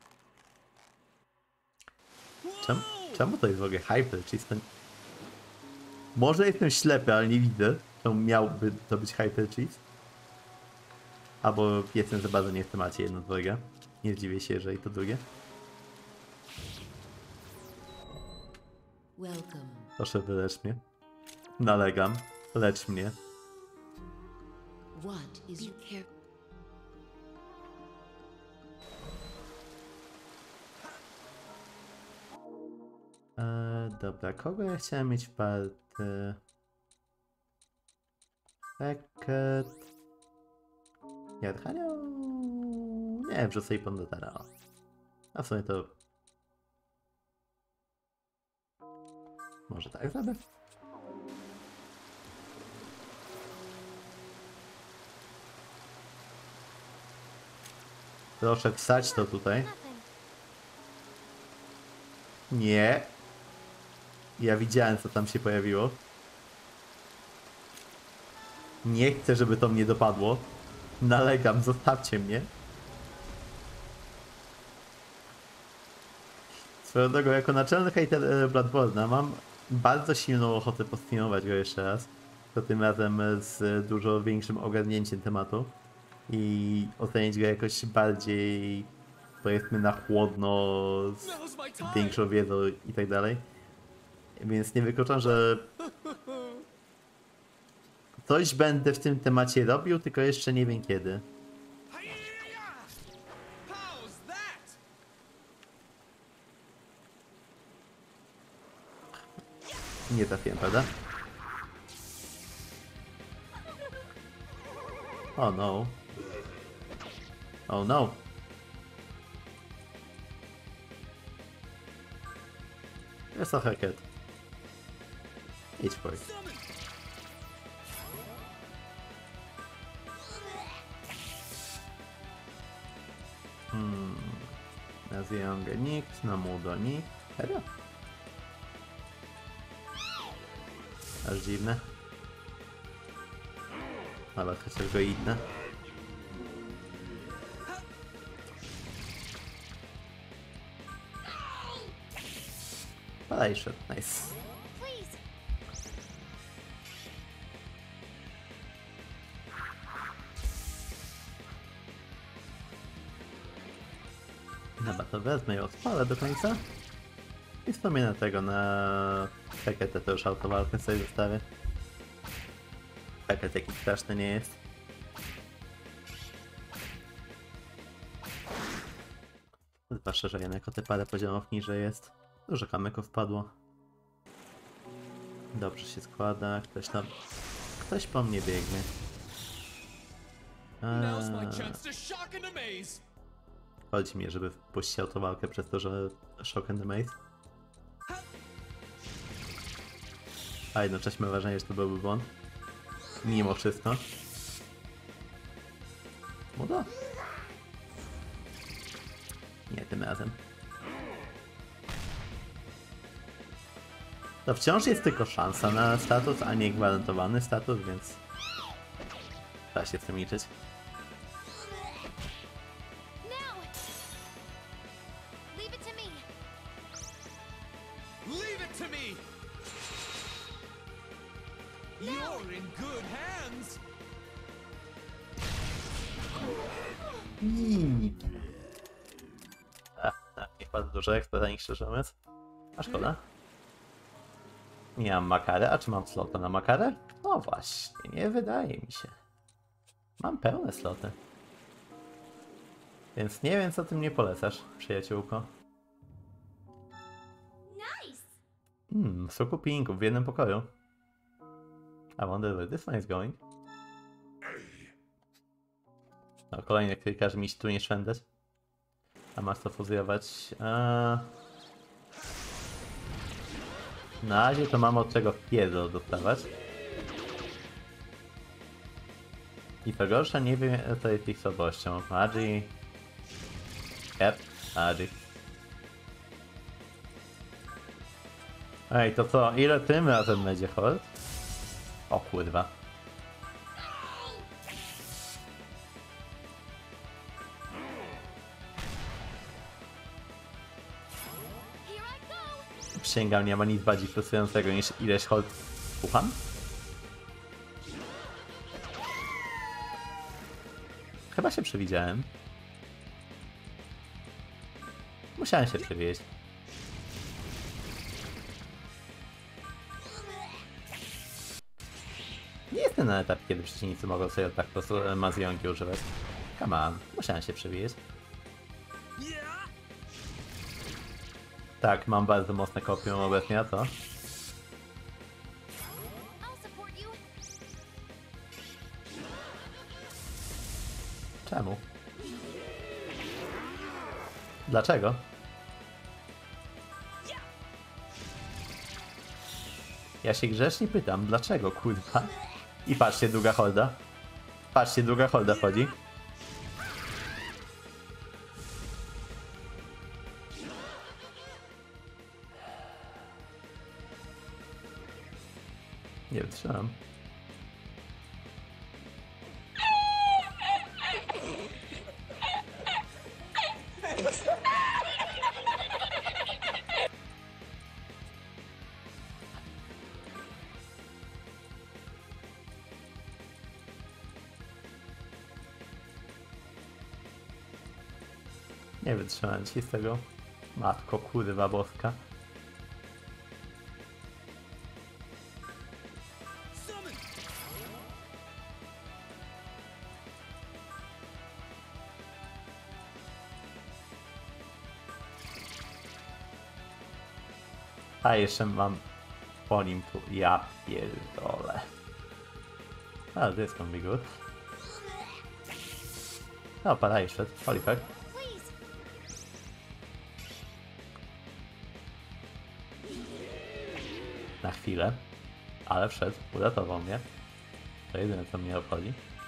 Czemu, czemu to jest w ogóle hyper? Czy jest to... Może jestem ślepy, ale nie widzę, czemu miałby to być hyper cheese. Albo jestem za bardzo nie w temacie jedno drugie. Nie zdziwię się, jeżeli to drugie. Proszę, wylecz mnie. Nalegam. Lecz mnie. What is your care? Eee, dobra, kogo ja chciałem mieć w party? Beckett. Jarhanio? Nie, wrzucę i Pondotara. A w sumie to... Może tak zrobię? Proszę wsać to tutaj. Nie. Ja widziałem, co tam się pojawiło. Nie chcę, żeby to mnie dopadło. Nalegam, zostawcie mnie. Swoją drogą, jako naczelny hater Bloodborne'a mam bardzo silną ochotę postreamować go jeszcze raz. To tym razem z dużo większym ogarnięciem tematu. I ocenić go jakoś bardziej, powiedzmy, na chłodno, z większą wiedzą i tak dalej. Więc nie wykluczam, że coś będę w tym temacie robił, tylko jeszcze nie wiem kiedy. Nie trafiłem, prawda? Oh no. Oh no. Jest to Hackett. Idź po ich. Hmm. Na Zionga nikt, na Mudo nikt. Serio? Aż dziwne. Ale chociaż go idne. Palejszy, nice. Dobra, to wezmę i odpalę do końca. I wspominę tego na Hacketę, to już autowalkę sobie zostawię. Hackett jaki straszny nie jest. Zwłaszcza, że jako te parę poziomów niżej jest. Dużo kamyków wpadło. Dobrze się składa. Ktoś tam... Ktoś po mnie biegnie. Eee... Chodzi mi, żeby wpuścić autowalkę przez to, że Shock and Amaze. A jednocześnie mam wrażenie, że to byłby błąd. Mimo wszystko. Moda? Nie, tym razem. To wciąż jest tylko szansa na status, a nie gwarantowany status, więc trzeba się z tym liczyć. You're in good hands. I... A, a, nie bardzo dużo ekstra za nich, szczerze mówiąc. A szkoda. Nie mam makarę, a czy mam slota na makarę? No właśnie, nie wydaje mi się. Mam pełne sloty. Więc nie wiem, co ty mnie polecasz, przyjaciółko. Hmm, soku pinków w jednym pokoju. I wonder where this one is going. No, kolejny, który każe mi się tu nie szwendać. A masz to fuzjować. A... Na razie to mam od czego pierdol dostawać. I to gorsza, nie wiem, co jest ich słabością. Agi. Yep, Agi. Ej, to co? Ile tym razem będzie hold? O kurwa. Przysięgam, nie ma nic bardziej frustrującego niż ileś hold. Słucham? Chyba się przewidziałem. Musiałem się przewidzieć. Nie jestem na etapie, kiedy przeciwnicy mogą sobie tak po prostu mazjonki używać. Come on, musiałem się przewidzieć. Tak, mam bardzo mocne kopium obecnie, a co? Czemu? Dlaczego? Ja się grzecznie pytam, dlaczego, kurwa? I patrzcie, druga holda. Patrzcie, druga holda wchodzi. Nie wytrzymam. Nie wytrzymałem ci z tego. Matko kurwa boska. A jeszcze mam po nim tu. Ja pierdolę. A, this can be good. No, padaj szedł. Holy fuck. Na chwilę. Ale wszedł. Uratował mnie. To jedyne, co mnie obchodzi.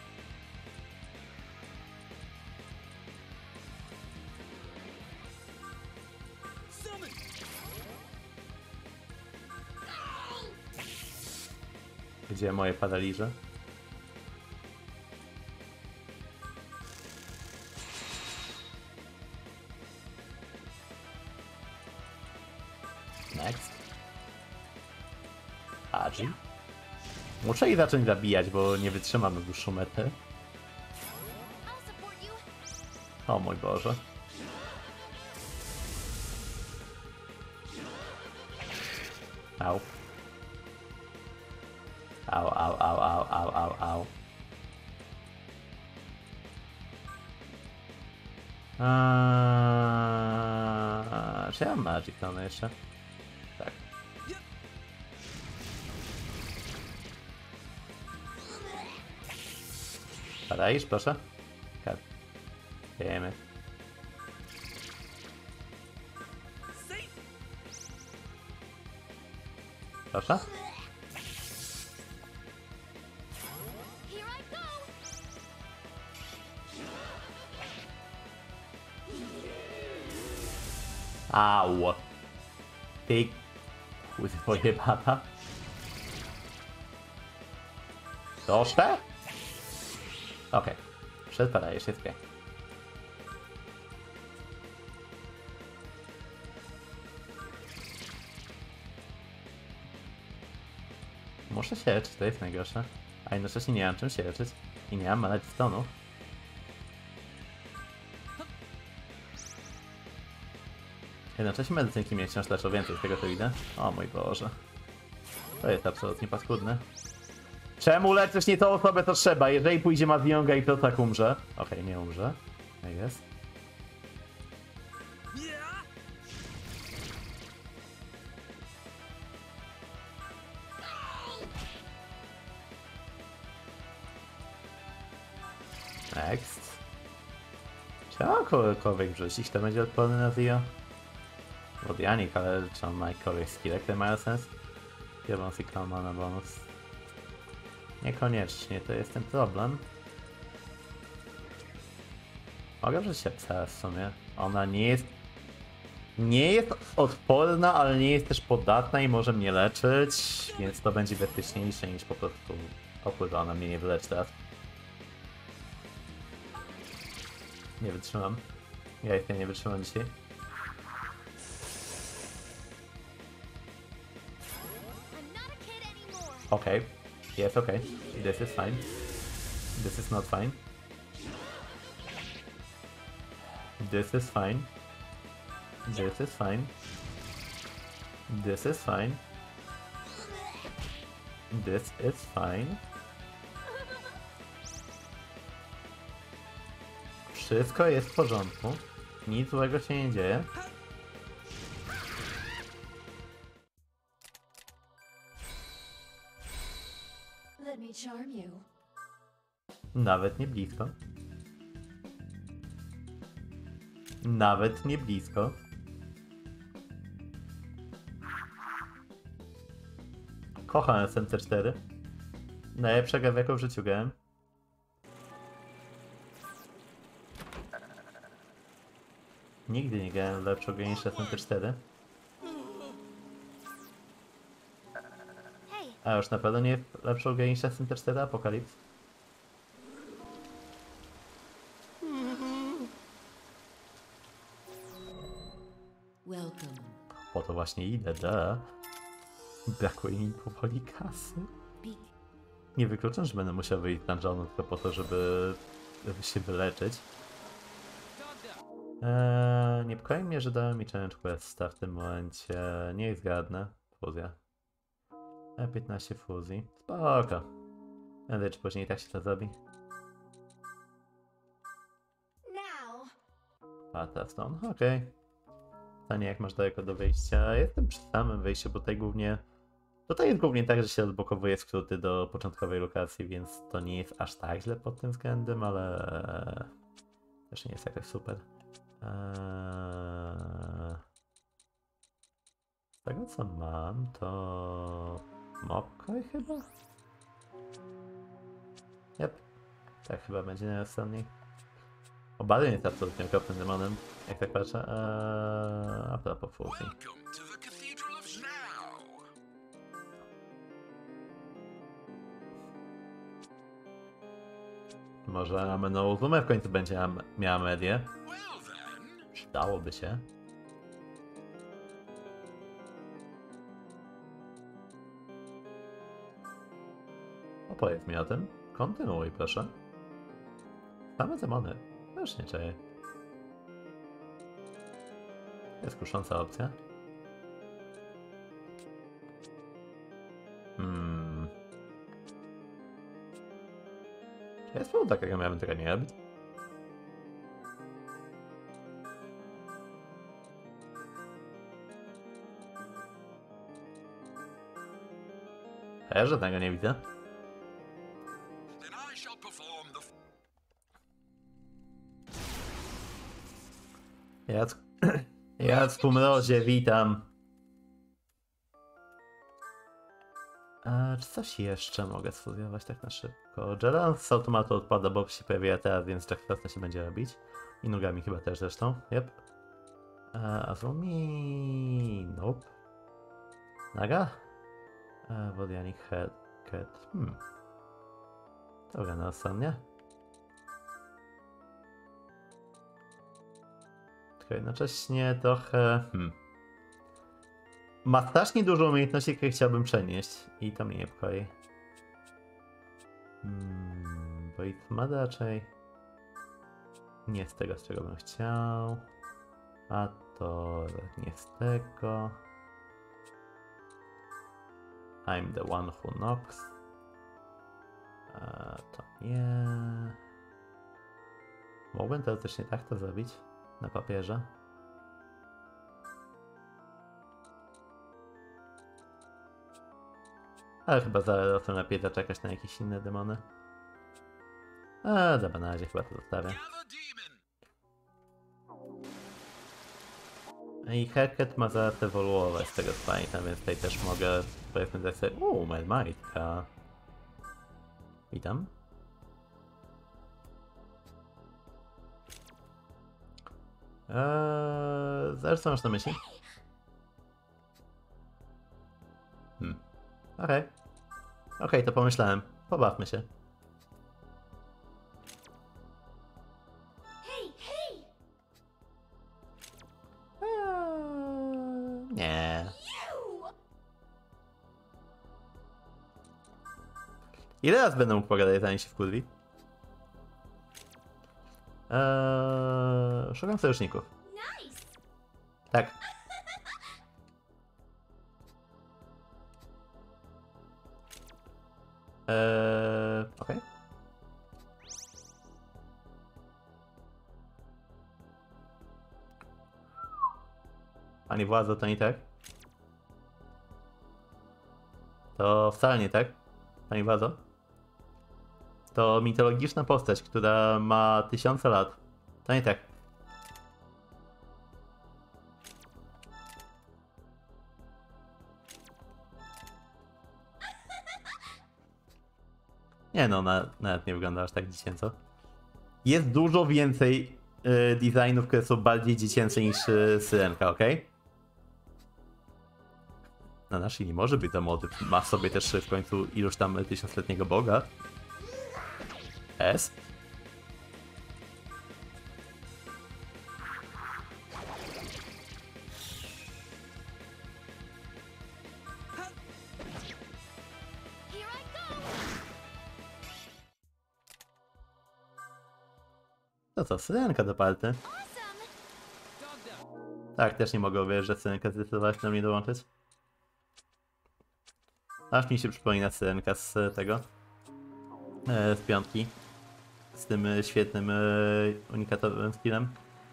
Gdzie moje paraliże? Next. Agi. Muszę ich zacząć zabijać, bo nie wytrzymam na dłuższą metę. O mój Boże. Au. Au, au, au, au, au, au, au. Eee, czy ja mam Magic Tone jeszcze? Tak. Padajesz, proszę? Tak. Wiemy. Proszę? Au. Ty kurwo jebana. Proszę? Okej. Okay. Przedpadajesz, jest okej. Muszę się leczyć, to jest najgorsze. A jednocześnie nie mam czym się leczyć. I nie mam Maledstone'ów. Jednocześnie medycynki mnie wciąż leczą więcej, z tego to idę. O mój Boże. To jest absolutnie paskudne. Czemu leczysz nie tą osobę, to trzeba? Jeżeli pójdzie Mazionga i to tak umrze. Okej, okay, nie umrze. Tak jest. Next. Czy ja mam kogokolwiek wrzucić, to będzie odporny na Zio? Wodianik, ale czy on ma jakiekolwiek skille, które mają sens? Pierdolący Kalma na bonus. Niekoniecznie, to jest ten problem. Mogę wrzucić Epsa w sumie. Ona nie jest... Nie jest odporna, ale nie jest też podatna i może mnie leczyć, więc to będzie bezpieczniejsze niż po prostu opływa. Ona mnie nie wyleczy teraz. Nie wytrzymam. Ja ich nie wytrzymam dzisiaj. Okay. Yes, okay. This is fine. This is not fine. This is fine. This is fine. This is fine. This is fine. Wszystko jest w porządku. Nic złego się nie dzieje. Let me charm you. Nawet nie blisko. Nawet nie blisko. Kocham S M C cztery. Najlepsza gra, w jaką w życiu grałem. Nigdy nie grałem w lepszą grę niż S M C cztery. A już na pewno nie lepszą grę niż S M C cztery Apokalips. Welcome. Po to właśnie idę, da. Brakuje mi powoli kasy. Nie wykluczam, że będę musiał wyjść z dungeonu tylko po to, żeby, żeby się wyleczyć. Eee, niepokoi mnie, że dałem mi challenge questa w tym momencie. Nie jest zgadne. Fuzja. E piętnaście fuzji. Spoko. Będę czy później i tak się to zrobi. Patastone, okej. Okay. Pytanie, jak masz daleko do wyjścia. Jestem przy samym wyjściu, bo tutaj głównie... Tutaj jest głównie tak, że się odblokowuje skróty do początkowej lokacji, więc to nie jest aż tak źle pod tym względem, ale... też nie jest jakoś super. Eee... Z tego co mam, to... Mokoj chyba? Yep. Tak chyba będzie najrozsądniej. Obaden jest absolutnie okropnym demonem, jak tak patrzę. Eee, a propos fuzji. Może Amenou Zumę w końcu będzie miała medię. Przydałoby się. Opowiedz mi o tym. Kontynuuj, proszę. Same demony. Też nie czaję. Jest kusząca opcja. Hmm. Czy jest powód takiego, miałem tego nie robić? Ja żadnego nie widzę. Jacku, Jacku Mrozie, witam. A, czy coś jeszcze mogę sfuzjować tak na szybko? Jelan z automatu odpada, bo się pojawia teraz, więc tak kwestia się będzie robić. I nogami chyba też zresztą, yep. A Azumi... nope. Naga? A, Wodianik Head... Cat... Hmm. To gra na ostatnie. Tylko jednocześnie trochę... Hmm. ma strasznie dużo umiejętności, jakie chciałbym przenieść. I to mnie niepokoi. Hmm, bo i ma raczej nie z tego, z czego bym chciał. A to nie z tego. I'm the one who knocks. A to nie. Mogłem teoretycznie tak to zrobić na papierze. Ale chyba zaraz lepiej zaczekać na jakieś inne demony. A dobra, na razie chyba to zostawię. I Heket ma zaraz ewoluować z tego co pamiętam, więc tutaj też mogę powiedzmy dać sobie... Uuu, Melmajtka. Witam. Eee, zaraz co masz na myśli? Hmm. Okej. Okay. Okej, okay, to pomyślałem. Pobawmy się. Hey, hey! Eee, nie. Ile raz będę mógł pogadać, zanim się wkurwi? Eee, szukam sojuszników. Nice! Tak. Eee, okej. Okay. Pani władzo, to nie tak? To wcale nie tak, pani władzo. To mitologiczna postać, która ma tysiące lat. To nie tak. Nie no, na, nawet nie wygląda aż tak dziecięco. Jest dużo więcej y, designów, które są bardziej dziecięce niż y, Syrenka, ok? Na naszej nie może być za młody. Ma w sobie też w końcu iluś tam tysiącletniego boga. S. Here I go! To co, Syrenka do palty? Awesome! Tak, też nie mogę uwierzyć, że Syrenka zdecydowała się do mnie dołączyć. Aż mi się przypomina Syrenka z tego. E, z piątki. Z tym e, świetnym, e, unikatowym skillem.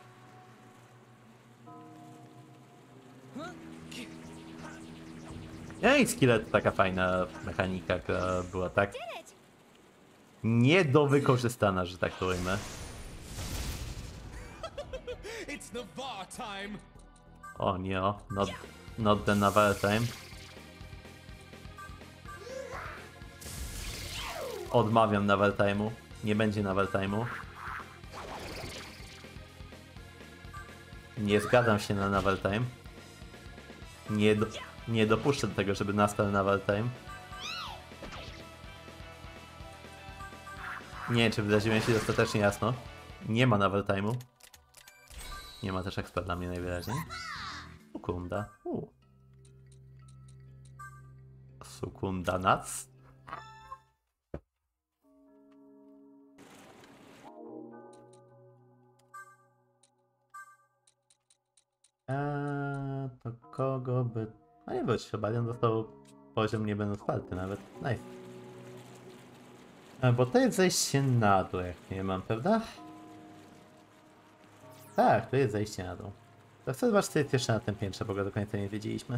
Ej, skille to taka fajna mechanika, która była tak niedowykorzystana, że tak to ujmę. It's Navarre time. O nie, not, not the Navarre time. Odmawiam Naval Time'u. Nie będzie Naval Time'u. Nie zgadzam się na Naval Time. Nie, do, nie dopuszczę do tego, żeby nastał Naval Time. Nie wiem, czy wyraziłem się dostatecznie jasno. Nie ma Naval Time'u. Nie ma też expa dla mnie najwyraźniej. Sukunda. U. Sukunda Nuts. Eee, to kogo by... A nie być, chyba on dostał poziom nie będąc czwarty nawet. Nice. E, bo to jest zejście na dół, jak nie mam, prawda? Tak, to jest zejście na dół. To chcę zobaczyć, co jest jeszcze na tym piętrze, bo go do końca nie wiedzieliśmy.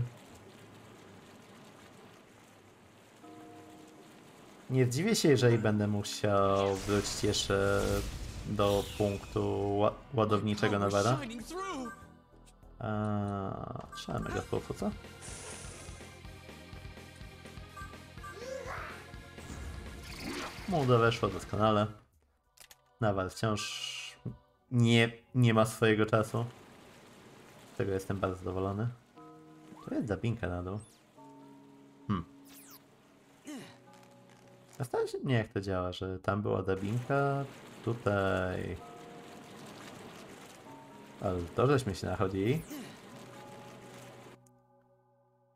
Nie zdziwię się, jeżeli będę musiał wrócić jeszcze do punktu ła ładowniczego Navara. Eee, trzeba mega spłufu, co? Molda weszła doskonale. Naval wciąż nie, nie ma swojego czasu. Z tego jestem bardzo zadowolony. To jest zabinka na dół. Hmm. Zastanawiam się, nie jak to działa, że tam była dabinka, tutaj... Ale to żeśmy się nachodzili.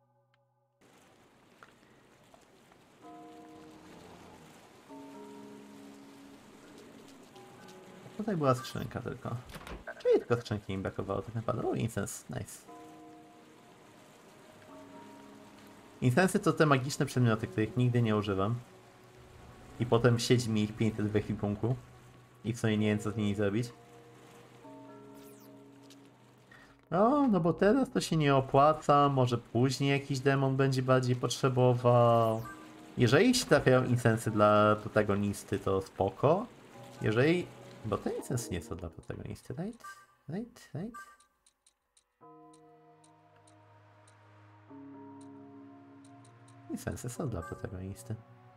tutaj była skrzynka tylko. Czyli tylko skrzynki mi brakowało tak naprawdę. O, incens, nice. Incensy to te magiczne przedmioty, których nigdy nie używam. I potem siedzi mi ich pięćset w ekwipunku. I w sumie nie wiem co z nimi zrobić. No, no bo teraz to się nie opłaca, może później jakiś demon będzie bardziej potrzebował. Jeżeli się trafiają incensy dla protagonisty, to spoko. Jeżeli... Bo te incensy nie są dla protagonisty, right? Right? Right? Incensy są dla protagonisty.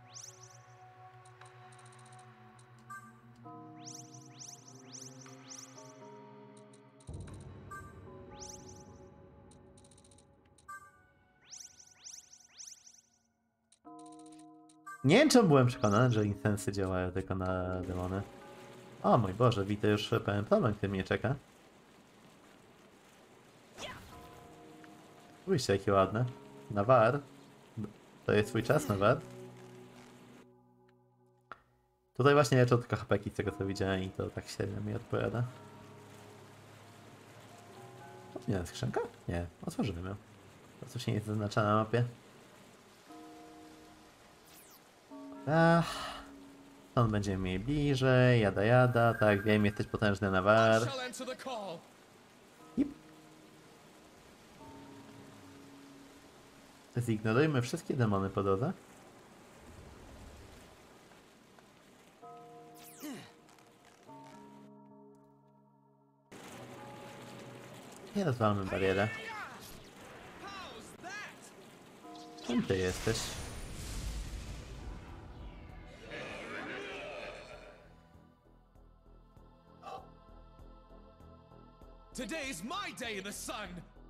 Nie wiem, czemu byłem przekonany, że incensy działają tylko na demony. O mój Boże, widzę już pewien problem, który mnie czeka. Spójrzcie, jakie ładne. Nawar. To jest swój czas, Nawar. Tutaj właśnie leczą tylko hapeki z tego co widziałem i to tak średnio mi odpowiada. O, nie, skrzynka? Nie, otworzymy ją. To co się nie zaznacza na mapie. Ach, on będziemy mieli bliżej, jada jada, tak wiem, jesteś potężny Nawar. Yep. Zignorujmy wszystkie demony po drodze. I rozwalmy barierę. Kim ty jesteś? Today's my day in the sun!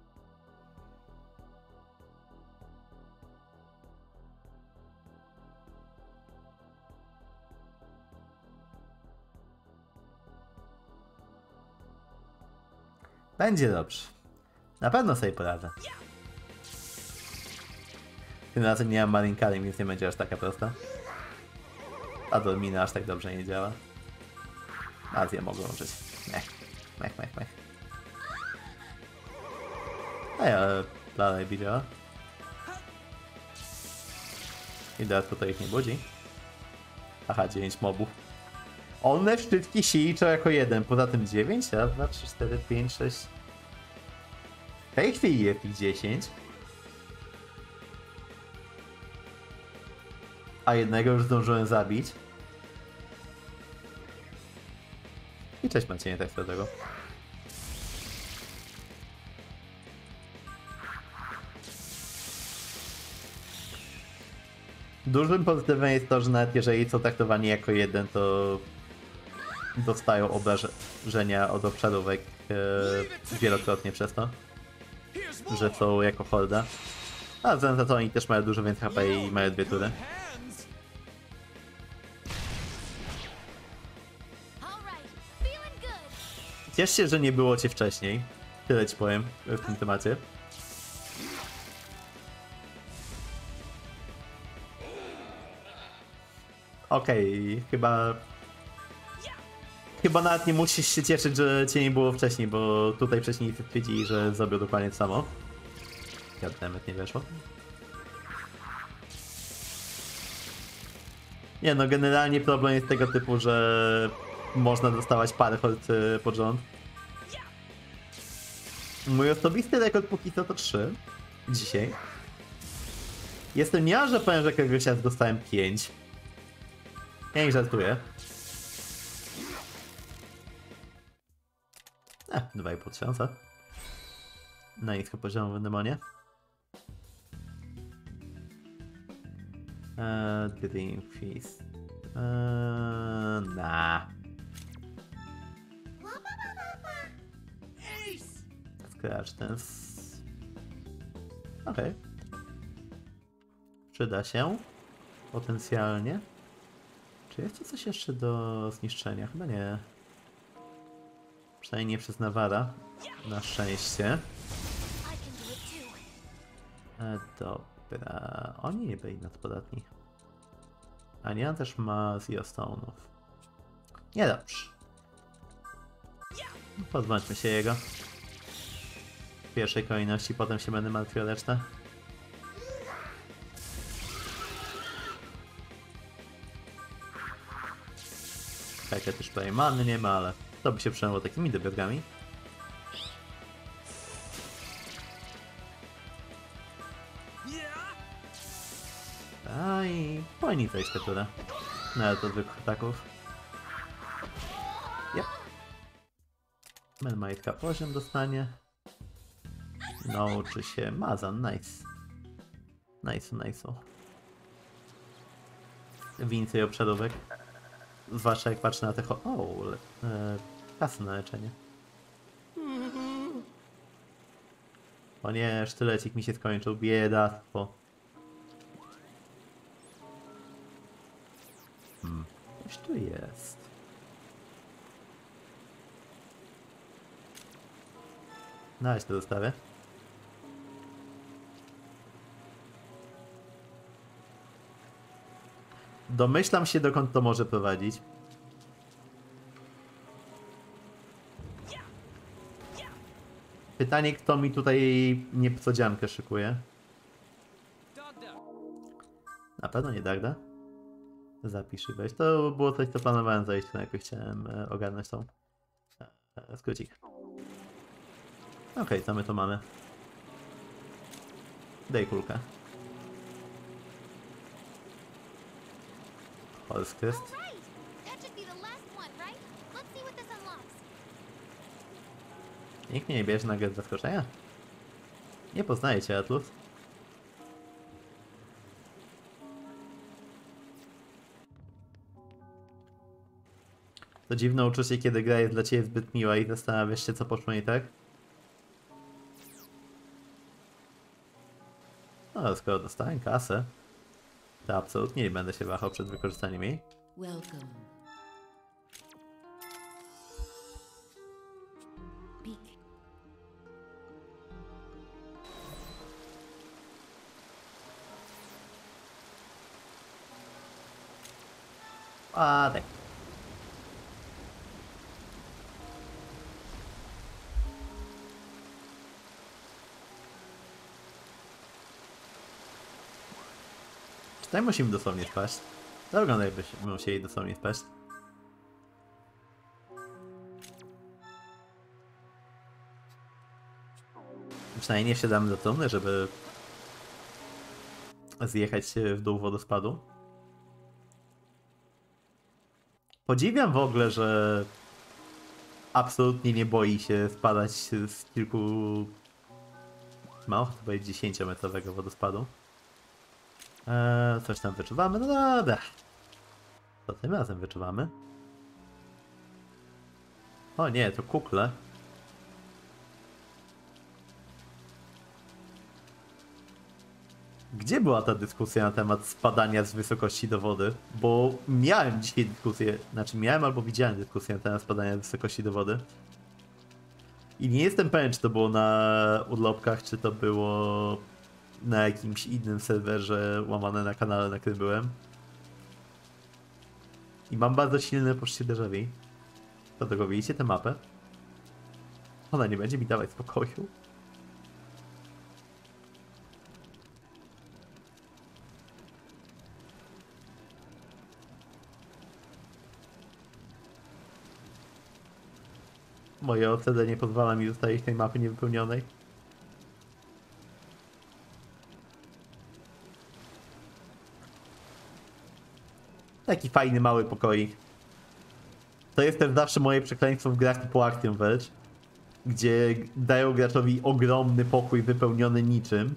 Będzie dobrze. Na pewno sobie poradzę. Tym razem nie mam marinkary, więc nie będzie aż taka prosta. A Dormina aż tak dobrze nie działa. Azję mogą użyć. Mech, mech, mech, mech. A ja dalej widziała. I teraz tutaj ich nie budzi. Aha, dziewięć mobów. One wszystkie się liczą jako jeden, poza tym dziewięć, raz, dwa, trzy, cztery, pięć, sześć. W tej chwili jest ich dziesięć. A jednego już zdążyłem zabić. I cześć Maciej, tak do tego. Dużym pozytywem jest to, że nawet jeżeli są traktowani jako jeden, to dostają obrażenia od obszarówek e, wielokrotnie przez to, że są jako horda. A za to oni też mają dużo więcej H P i mają dwie tury. Ciesz się, że nie było cię wcześniej. Tyle ci powiem w tym temacie. Okej, okay, chyba... Chyba nawet nie musisz się cieszyć, że cię nie było wcześniej, bo tutaj wcześniej stwierdzili, że zrobił dokładnie to samo. Goddammit, nie weszło. Nie no, generalnie problem jest tego typu, że można dostawać parę hord pod rząd. Mój osobisty rekord póki co to trzy. Dzisiaj. Jestem nie, że powiem, że kogoś raz dostałem pięć. Ja nie żartuję. E, dwa i pół tysiąca. Na niskopoziomowy demonie. Eee, Dream Feast. Eee, nah. Scratch Dance. Okej. Okay. Przyda się. Potencjalnie. Czy jest tu coś jeszcze do zniszczenia? Chyba nie. Przynajmniej nie przez Nawara. Na szczęście. E, dobra. Oni nie byli nadpodatni. A nie, on też ma Zero Stone'ów. Niedobrze. Pozbądźmy się jego. W pierwszej kolejności, potem się będę martwił o resztę. Tak, ja też tutaj many nie ma, ale to by się przejęło takimi dobiegami. A i powinni zejść te turę. Nawet od zwykłych ataków. Yep. Melmajtka poziom dostanie. Nauczy się Mazan, nice. Nice, nice. Więcej obszarówek. Zwłaszcza jak patrzę na te ho... O, le... e, kasy na leczenie. O nie, sztylecik mi się skończył, biedactwo. Hmm, coś tu jest. Dać to zostawię. Domyślam się, dokąd to może prowadzić. Pytanie, kto mi tutaj niepocodziankę szykuje. Na pewno nie Dagda. Zapisz i weź. To było coś, co planowałem zajść, na jakoś chciałem e, ogarnąć tą e, skrócik. Okej, okay, co my tu mamy? Daj kulkę. Holzkryst. Nikt mnie nie bierze na grę z zaskoczenia? Nie poznaję cię, Atlus. To dziwne uczucie, kiedy gra jest dla ciebie zbyt miła i zastanawiasz się, co poszło nie tak. No, skoro dostałem kasę, to absolutnie nie będę się wahał przed wykorzystaniem jej. Welcome. Peek. A, tak. Tutaj musimy dosłownie spaść. To wygląda, jakbyśmy musieli dosłownie spaść. Przynajmniej nie wsiadamy do trumny, żeby zjechać w dół wodospadu. Podziwiam w ogóle, że absolutnie nie boi się spadać z kilku... mało, chyba dziesięciometrowego wodospadu. Eee, coś tam wyczuwamy? No dobra. To tym razem wyczuwamy. O nie, to kukle. Gdzie była ta dyskusja na temat spadania z wysokości do wody? Bo miałem dzisiaj dyskusję, znaczy miałem albo widziałem dyskusję na temat spadania z wysokości do wody. I nie jestem pewien, czy to było na urlopkach, czy to było na jakimś innym serwerze łamane na kanale, na którym byłem. I mam bardzo silne poczucie déjà vu. Dlatego widzicie tę mapę? Ona nie będzie mi dawać spokoju. Moje O C D nie pozwala mi zostawić tej mapy niewypełnionej. Taki fajny, mały pokoik. To jest też zawsze moje przekleństwo w grach typu Action Verge, gdzie dają graczowi ogromny pokój wypełniony niczym.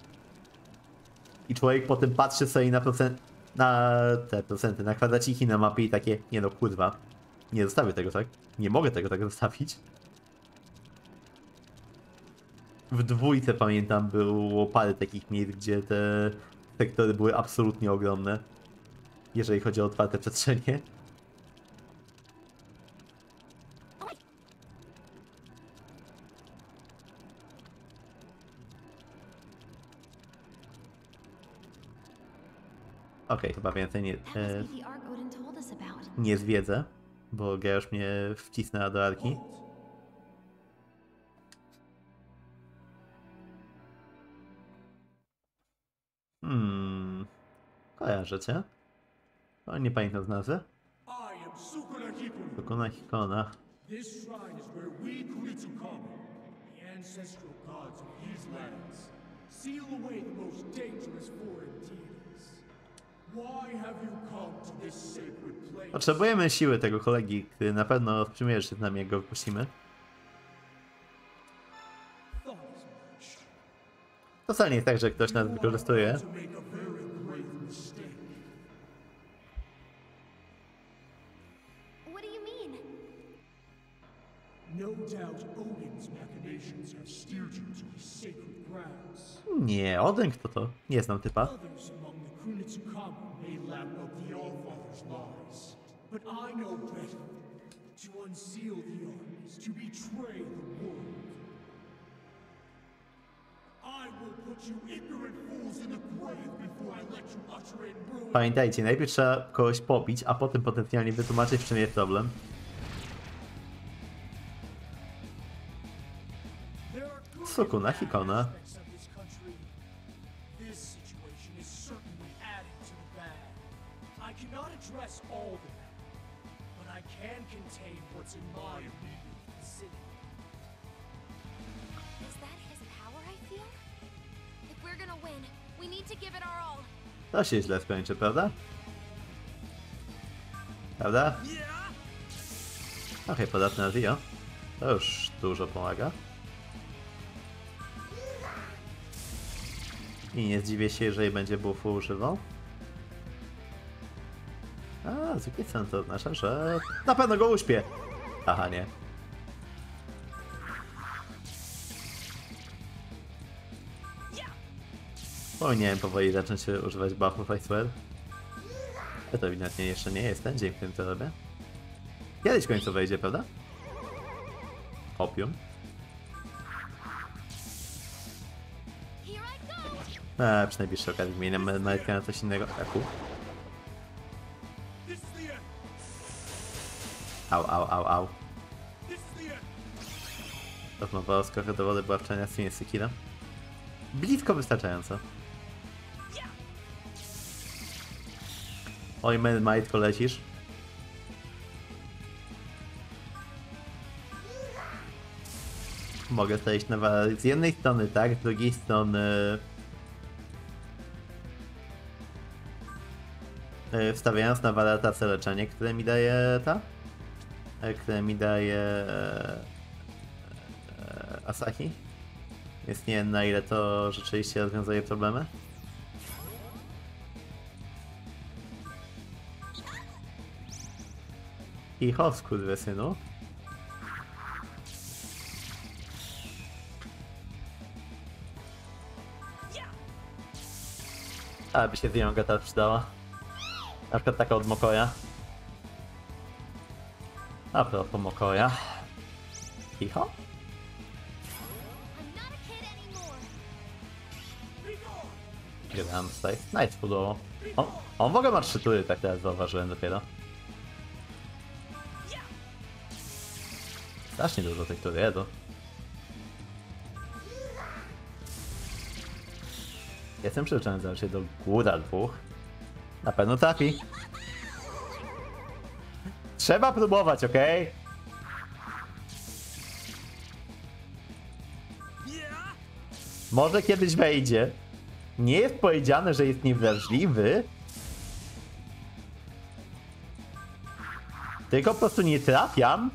I człowiek potem patrzy sobie na procent... na te procenty, na kwadraciki na mapie i takie, nie no kurwa, nie zostawię tego tak, nie mogę tego tak zostawić. W dwójce pamiętam było parę takich miejsc, gdzie te sektory były absolutnie ogromne, jeżeli chodzi o otwarte przestrzenie. Okej, okay, chyba więcej nie, e, nie zwiedzę, bo gra już mnie wcisnęła do arki. Hmm... Kojarzę cię. O, nie pamiętam z nazwy. I am Sukuna Hikuru. Sukuna Hikona. This shrine is where we Kuritsukami, the ancestral gods of these lands, seal away the most dangerous foreign deities. Why have you come to this sacred place? Potrzebujemy siły tego kolegi, który na pewno przymierzy się z nami, jak go wypuścimy. Thought as much. To wcale nie jest tak, że ktoś nas wykorzystuje. To make a very grave mistake. What do you mean? No doubt Odin's machinations have steered you to these sacred grounds. Nie, Odin kto to? Nie znam typa. Others among the Kunitsukami may lap up the Allfather's lies, but I know better. To unseal the armies, to betray the world. I will put you ignorant fools in the grave before I let you usher in ruin. Pamiętajcie, najpierw trzeba kogoś pobić, a potem potencjalnie wytłumaczyć, w czym jest problem. There are good Sukuna and bad Hikona. aspects of this country. This situation is certainly adding to the bad. I cannot address all of them, but I can contain what's in my immediate vicinity. Is that his power I feel? If we're gonna win, we need to give it our all. To się źle skończy, prawda? Prawda? Okej, okay, podatny na Dio. To już dużo pomaga. I nie zdziwię się, jeżeli będzie buffu używał. A, z drugiej strony to oznacza, że na pewno go uśpię. Aha, nie. Powinienem powoli zacząć używać buffów, I swear. Ale to ewidentnie jeszcze nie jest ten dzień, w którym to robię. Kiedyś w końcu wejdzie, prawda? Opium. Here I go! A, przy najbliższej okazji zmieniam majtkę na coś innego. Aku. This is the end. Au, au, au, au. This is the end. Rozmowa o skokach do wody była wczoraj na streamie Sekira. Blisko wystarczająco. Oj, man, majtko lecisz. Mogę zejść na walę z jednej strony, tak, z drugiej strony... Yy, wstawiając na walę trasę leczenie, które mi daje ta? Yy, które mi daje... Yy, Asahi. Więc nie wiem, na ile to rzeczywiście rozwiązuje problemy. I ho, skurwysynu. Ale by się zjąga ta przydała. Na przykład taka od Mokoja. A propos Mokoja. Iho? I'm not a kid anymore. Grałem tutaj. Nice spróbował. On, on w ogóle ma trzy tury, tak teraz zauważyłem dopiero. Strasznie dużo tych tur jedu. Jestem przyzwyczajony się do góra dwóch. Na pewno trafi. Trzeba próbować, okej? Może kiedyś wejdzie. Nie jest powiedziane, że jest niewrażliwy. Tylko po prostu nie trafiam.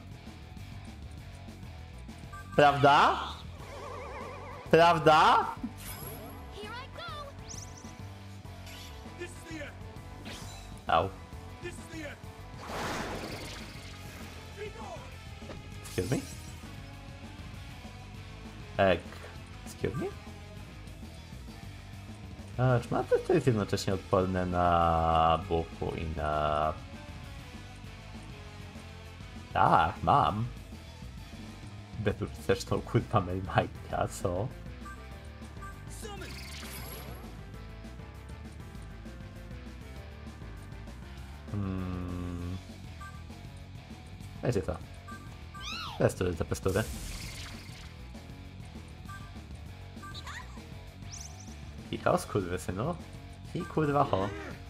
Prawda? Prawda? Here I go! This is the end. Au. This is the end. Be gone. Excuse me? Egg. Excuse me? A, czy ma to, to jest jednocześnie odporne na buffu i na... Tak, mam. Bez zresztą kurwa Melmajka, co? Hmm. Wiecie co? Pestury za pestury. I chaos, kurwy synu. I kurwa ho.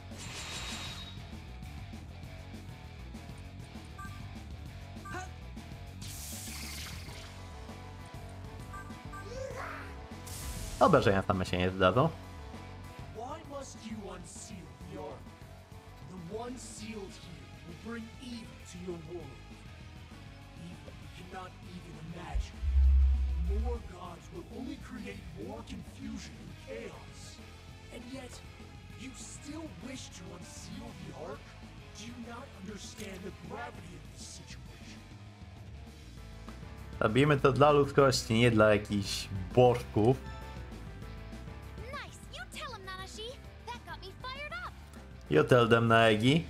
Obrażenia same się nie zdadzą. Why must you unseal the ark? The one sealed here will bring evil to your world. Evil you cannot even imagine. More gods will only create more confusion and chaos. And yet, you still wish to unseal the ark? Do you not understand the gravity of this situation? Robimy to dla ludzkości, nie dla jakichś bożków. Nice. You tell him, Nanashi. That got me fired up. You tell them, Naegi.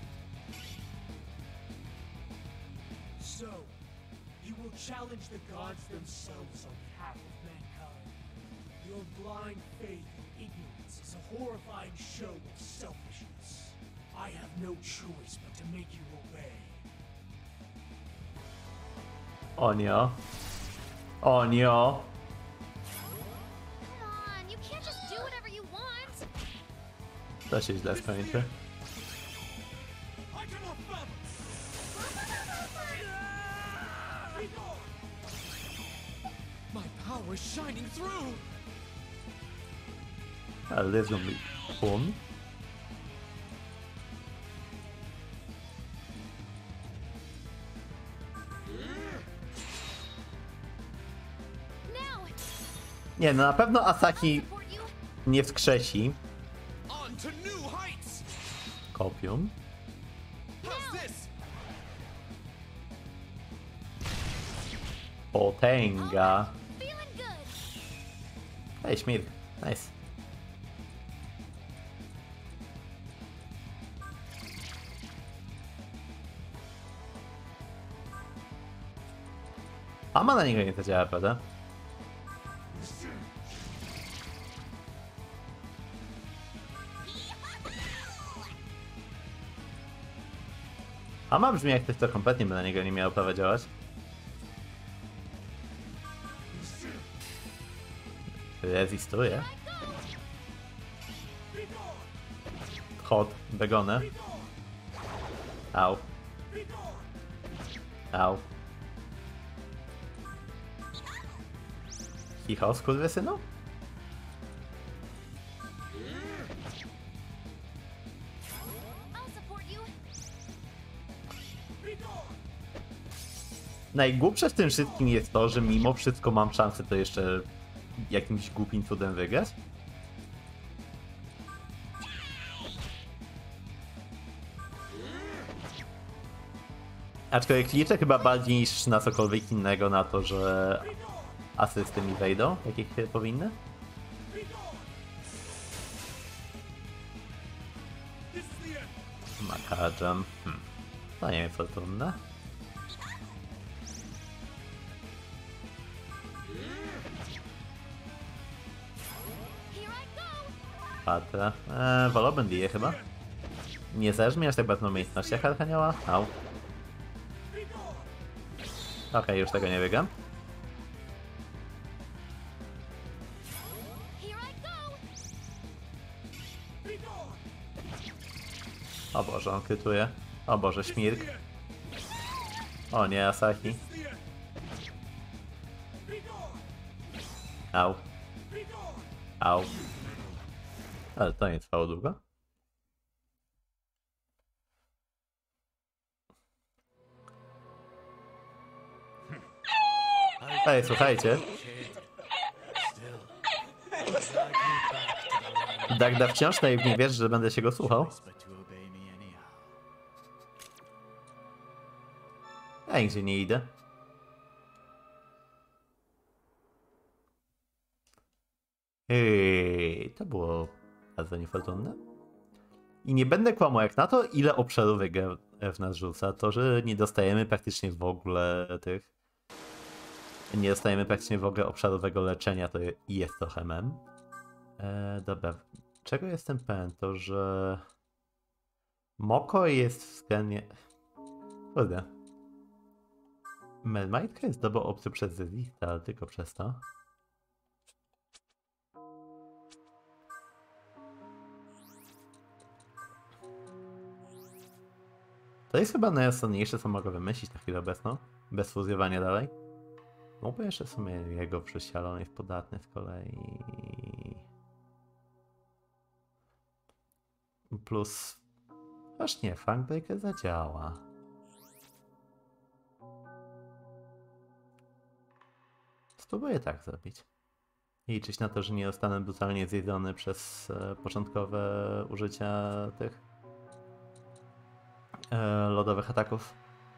So, you will challenge the gods themselves on behalf of mankind. Your blind faith and ignorance is a horrifying show of selfishness. I have no choice but to make you obey. Onio. Onio. Come on, you can't just do whatever you want. To się źle skończy. My power's shining through! Ale this is gonna be fun. Now, Nie, no na pewno Asaki support you. nie wskrzesi On to new heights! kopium. How's this? Potęga. Feeling good. Ej, śmierć. Nice. A ma na niego nie zadziała, prawda? A ma brzmi jak coś, co kompletnie by na niego nie miało prawa działać. Rezistuje. Hot, begone. Au. Au. Chicho, skurwysynu? I'll support you. Najgłupsze w tym wszystkim jest to, że mimo wszystko mam szansę to jeszcze jakimś głupim cudem wygrać. Aczkolwiek liczę chyba bardziej niż na cokolwiek innego na to, że asysty mi wejdą, jakie się powinny. Makadżam. Hmm. To nie wiem co trudne. Here I go. Patra. Eee, wolałbym Dię chyba. Nie zależy mi aż tak bardzo na umiejętnościach Archanioła. Au. Okej, okay, już tego nie wygram. Here I go. O Boże, on krytuje. O Boże, śmirk. O nie, Asahi. Au. Au. Ale to nie trwało długo. Ej, słuchajcie. Dagda wciąż naiwnie wierzy, że będę się go słuchał. Ja nigdzie nie idę. Ej, to było bardzo niefortunne. I nie będę kłamał jak na to, ile obszarów gra w nas rzuca. To, że nie dostajemy praktycznie w ogóle tych... Nie dostajemy praktycznie w ogóle obszarowego leczenia, to jest trochę mem. Eee, dobra. Czego jestem pewien? To, że... Moko jest względnie... Kurde. Mermaidka jest dobrą opcją przez Zezista, ale tylko przez to. To jest chyba najrozsądniejsze, co mogę wymyślić na chwilę obecną. Bez fuzjowania dalej. No bo jeszcze w sumie jego przyjście, ale on jest podatny z kolei. Plus... Aż nie, Fangbreaker zadziała. Spróbuję tak zrobić. I liczyć na to, że nie zostanę brutalnie zjedzony przez e, początkowe użycia tych e, lodowych ataków.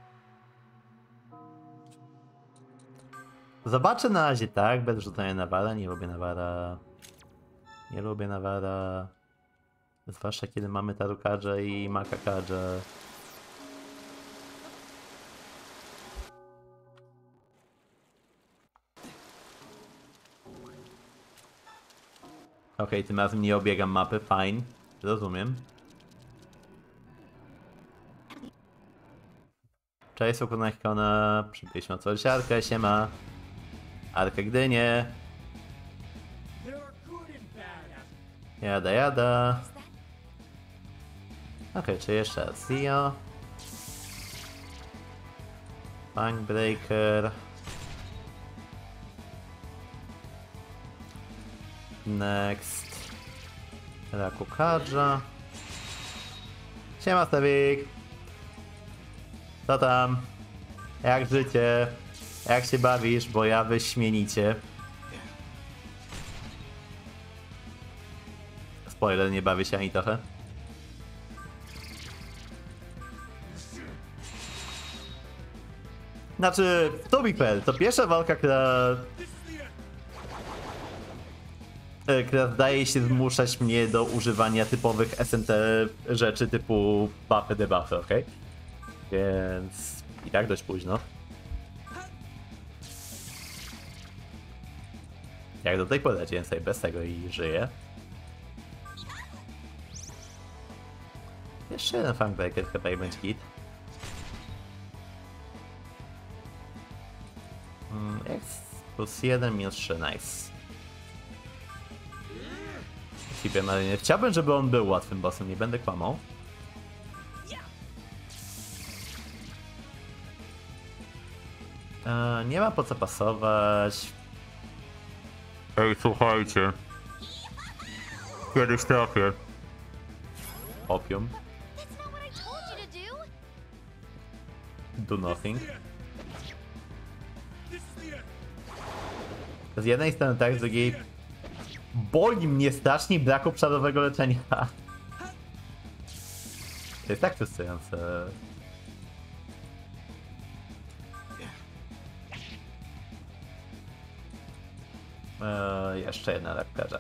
Zobaczę na razie tak, bez rzucania Nawara. Nie lubię Nawara. Nie lubię Nawara. Zwłaszcza kiedy mamy Tarukadże i Makakadże. Okej, okay, tym razem nie obiegam mapy, fine. Rozumiem. Cześć, Sukuna Hikona. Przybyliśmy otworzyć Arkę, siema. Arkę Gdynie. Jada, jada. Okej, okay, czy jeszcze raz Zio. Fangbreaker. Next. Rakukadża. Siema, Stawik. Co tam? Jak życie? Jak się bawisz? Bo ja wyśmienicie. Spoiler, nie bawię się ani trochę. Znaczy, to Big Pearl, to pierwsza walka, która... która zdaje się zmuszać mnie do używania typowych S N T rzeczy typu buffy, debuffy, ok? Więc i tak dość późno. Jak do tej pory radziłem sobie bez tego i żyję. Jeszcze jeden Fangbreaker chyba i będzie hit. X plus jeden minus trzy, nice. Chciałbym, żeby on był łatwym bossem, nie będę kłamał. Eee, nie ma po co pasować. Ej, słuchajcie. Kiedyś trafię. Opium. Do nothing. Z jednej strony tak, z drugiej boli mnie strasznie brak obszarowego leczenia. To jest tak frustrujące. Eee, jeszcze jedna lekkarza.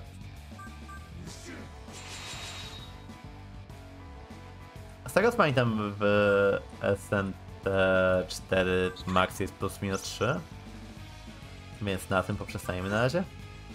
Z tego co pamiętam, w S N T cztery max jest plus minus trzy. Więc na tym poprzestaniemy na razie.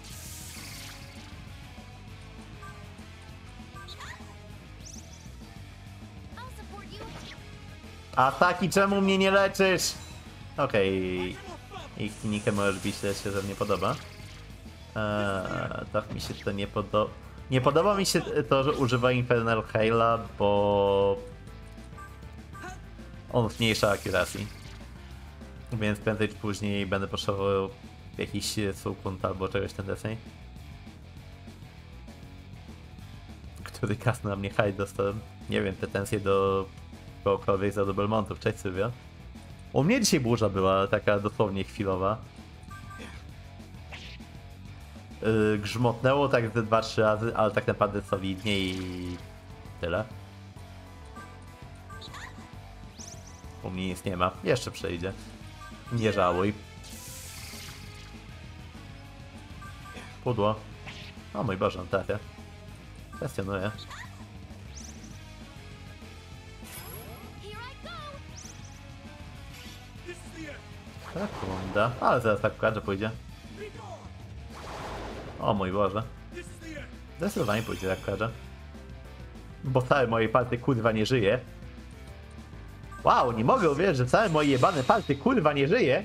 Ataki, czemu mnie nie leczysz? Okej. Okay. Ich klinikę możesz bić, to się to nie podoba. Eee, tak mi się to nie podoba. Nie podoba mi się to, że używa Infernal Haila, bo on zmniejsza akuracji. Więc prędzej czy później będę potrzebował jakiś sukunt albo czegoś ten deseń. Który kasł na mnie hajt dostałem. Nie wiem, pretensje do kogokolwiek za Double Mountów. Cześć, Sylwia. U mnie dzisiaj burza była taka dosłownie chwilowa. Yy, grzmotnęło tak ze dwa trzy razy, ale tak naprawdę solidnie i tyle. U mnie nic nie ma. Jeszcze przejdzie. Nie żałuj. Pudło. O mój Boże, on trafia. Kwestionuję. Sekunda. Ale zaraz tak każdy pójdzie. O mój Boże. Zdecydowanie pójdzie tak każdy. Bo całe moje party kurwa nie żyje. Wow, nie mogę uwierzyć, że całe moje jebane party kurwa nie żyje.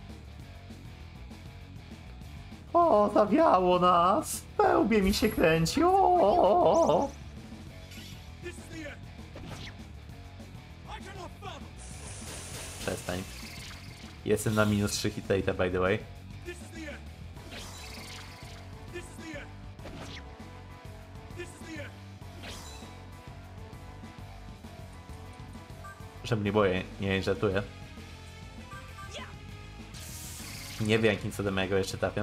O, zawiało nas. Pełbie mi się kręci. O. przestań. Jestem na minus trzy hit rate, by the way. This is the end. This is the end. This is the end. Że mnie boję, nie żartuję. Nie wiem, jakim cudem ja go jeszcze trafię.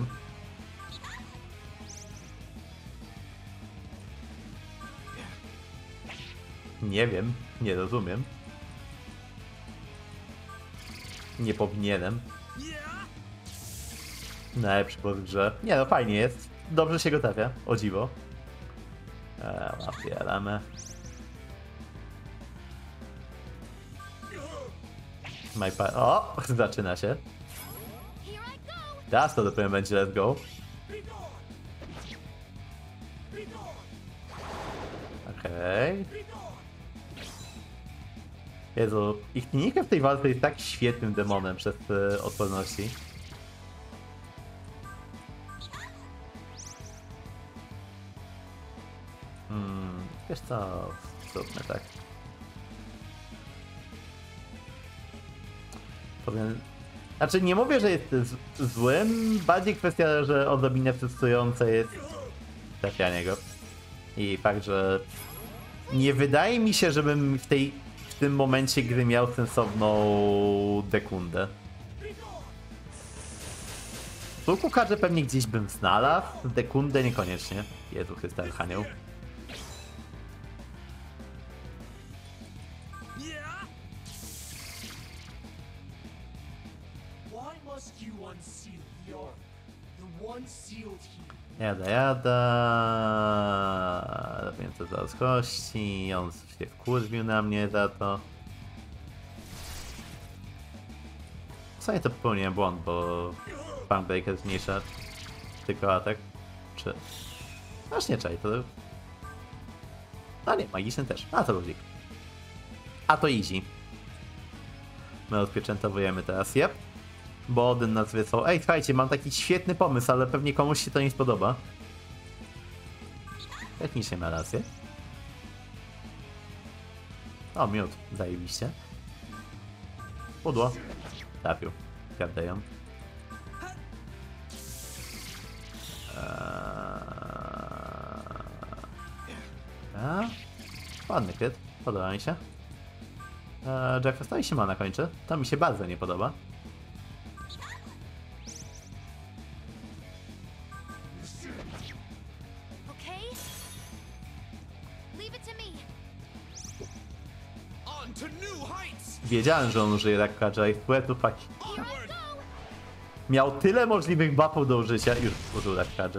Nie wiem, nie rozumiem. Nie powinienem. Najlepszy boss w grze. Nie no, fajnie jest. Dobrze się go trafia, o dziwo. Eee, napieramy. My pa o! Zaczyna się. Teraz to dopiero będzie let's go. Okej. Okay. Jezu, ich klinika w tej walce jest tak świetnym demonem przez y, odporności. Hmm, wiesz co, zróbmy tak. Powiem... Znaczy nie mówię, że jest złym, bardziej kwestia, że odrobinę frustrujące jest trafianie go. I fakt, że nie wydaje mi się, żebym w tej w tym momencie gry miał sensowną dekundę. Tu kukarze pewnie gdzieś bym znalazł, dekundę niekoniecznie. Jezu Chryste, Archanioł. Jada, jada. Robię to za kości. On się wkurwił na mnie za to. W sumie to popełniłem błąd, bo Punk Breaker zmniejsza tylko atak. Czy... Aż nie czaj, to... A nie, magiczny też. A to ludzik. A to easy. My odpieczętowujemy teraz, yep. Bo Odyn nas wysłał. Ej, słuchajcie, mam taki świetny pomysł, ale pewnie komuś się to nie spodoba. Technicznie ma rację. O, miód. Zajebiście. Pudło. Trafił. Gardeją. Eee... A? Ładny kryt. Podoba mi się. Eee, Jack stoi się ma na końcu. To mi się bardzo nie podoba. Wiedziałem, że on użyje tak kadża i tu faki. Miał tyle możliwych buffów do użycia i już użył tak kadża.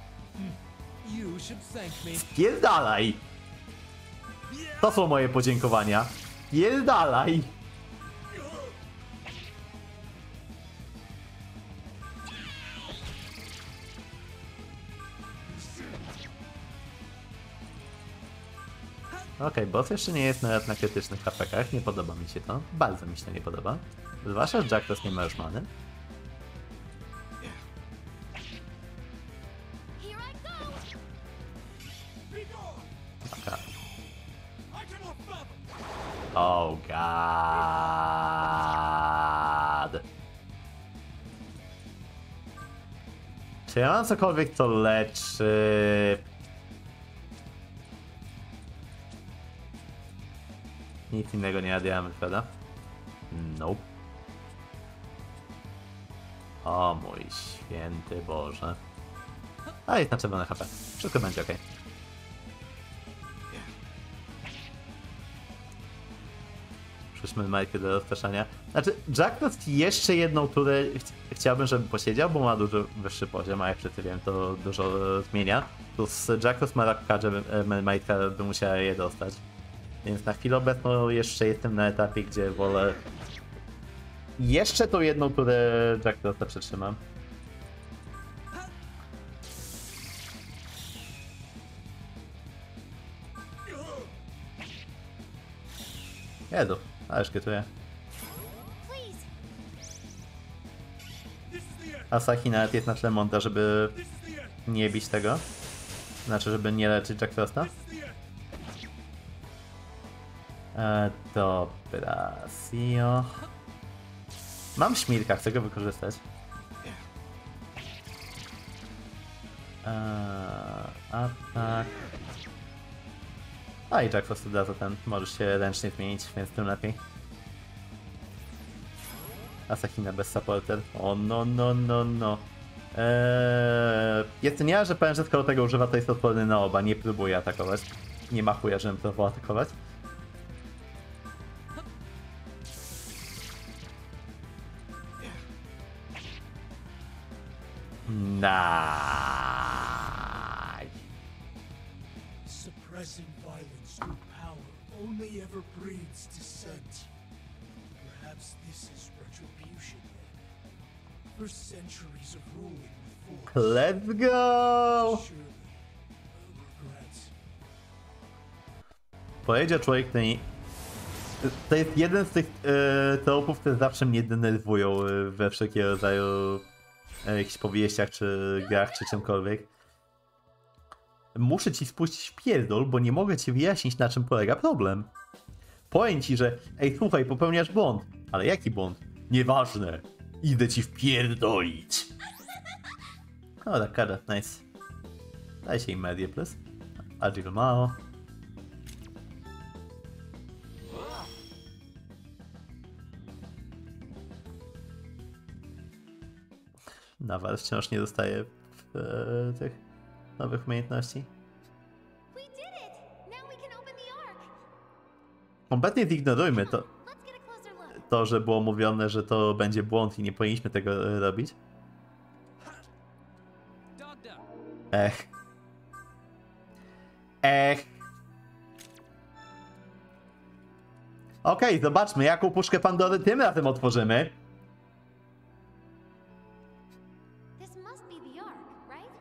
Spierdalaj! To są moje podziękowania. Spierdalaj! Okej, okay, boss jeszcze nie jest nawet na krytycznych hapekach, nie podoba mi się to. Bardzo mi się to nie podoba. Zwłaszcza, że Jacktos nie ma już many. Okay. Oh god. Czy ja mam cokolwiek, co leczy? Nic innego nie jadłem, prawda? Nope. O mój święty Boże. A jest na czerwone H P. Wszystko będzie ok. Przyszły majki do rozpraszania. Znaczy, Jacktos jeszcze jedną turę ch chciałbym, żeby posiedział, bo ma dużo wyższy poziom, a jak wszyscy wiem, to dużo zmienia. Plus Jacktos ma rakka, żeby Majka by musiała je dostać. Więc na chwilę obecną jeszcze jestem na etapie, gdzie wolę jeszcze tą jedną turę Jacktosa przetrzymam. Jezu, ależ gotuję. Asahi nawet jest na tle monta, żeby nie bić tego. Znaczy, żeby nie leczyć Jacktosa. E, dobra, Sio. Mam śmilka, chcę go wykorzystać. Eee, a tak. A i Jack po prostu da to ten. Możesz się ręcznie zmienić, więc tym lepiej. Asahina bez supporter. O no no no no. Eee, jest nie, że powiem, że skoro tego używa, to jest odporny na oba. Nie próbuję atakować. Nie ma chuja, żebym próbował atakować. Nice. Suppressing violence through power only ever breeds dissent. Perhaps this is retribution then. For centuries of ruling with force. Let's go! Surely, regrets. Powiedział człowiek, który... To jest jeden z tych e, tropów, które zawsze mnie denerwują e, we wszelkiego rodzaju e, jakichś powieściach, czy grach, czy czymkolwiek. Muszę ci spuścić w pierdol, bo nie mogę ci wyjaśnić, na czym polega problem. Powiem ci, że ej, słuchaj, popełniasz błąd. Ale jaki błąd? Nieważne. Idę ci wpierdolić. O, tak, kada, nice. Daj się im medię, plus. Agile mało. Nawal wciąż nie dostaje e, tych nowych umiejętności. We did it! Now we can open the ark. Kompletnie zignorujmy to, Let's get a closer look. to, że było mówione, że to będzie błąd i nie powinniśmy tego e, robić. Ech. Ech. Okej, okay, zobaczmy, jaką puszkę Pandory tym razem otworzymy. This must be the ark, right?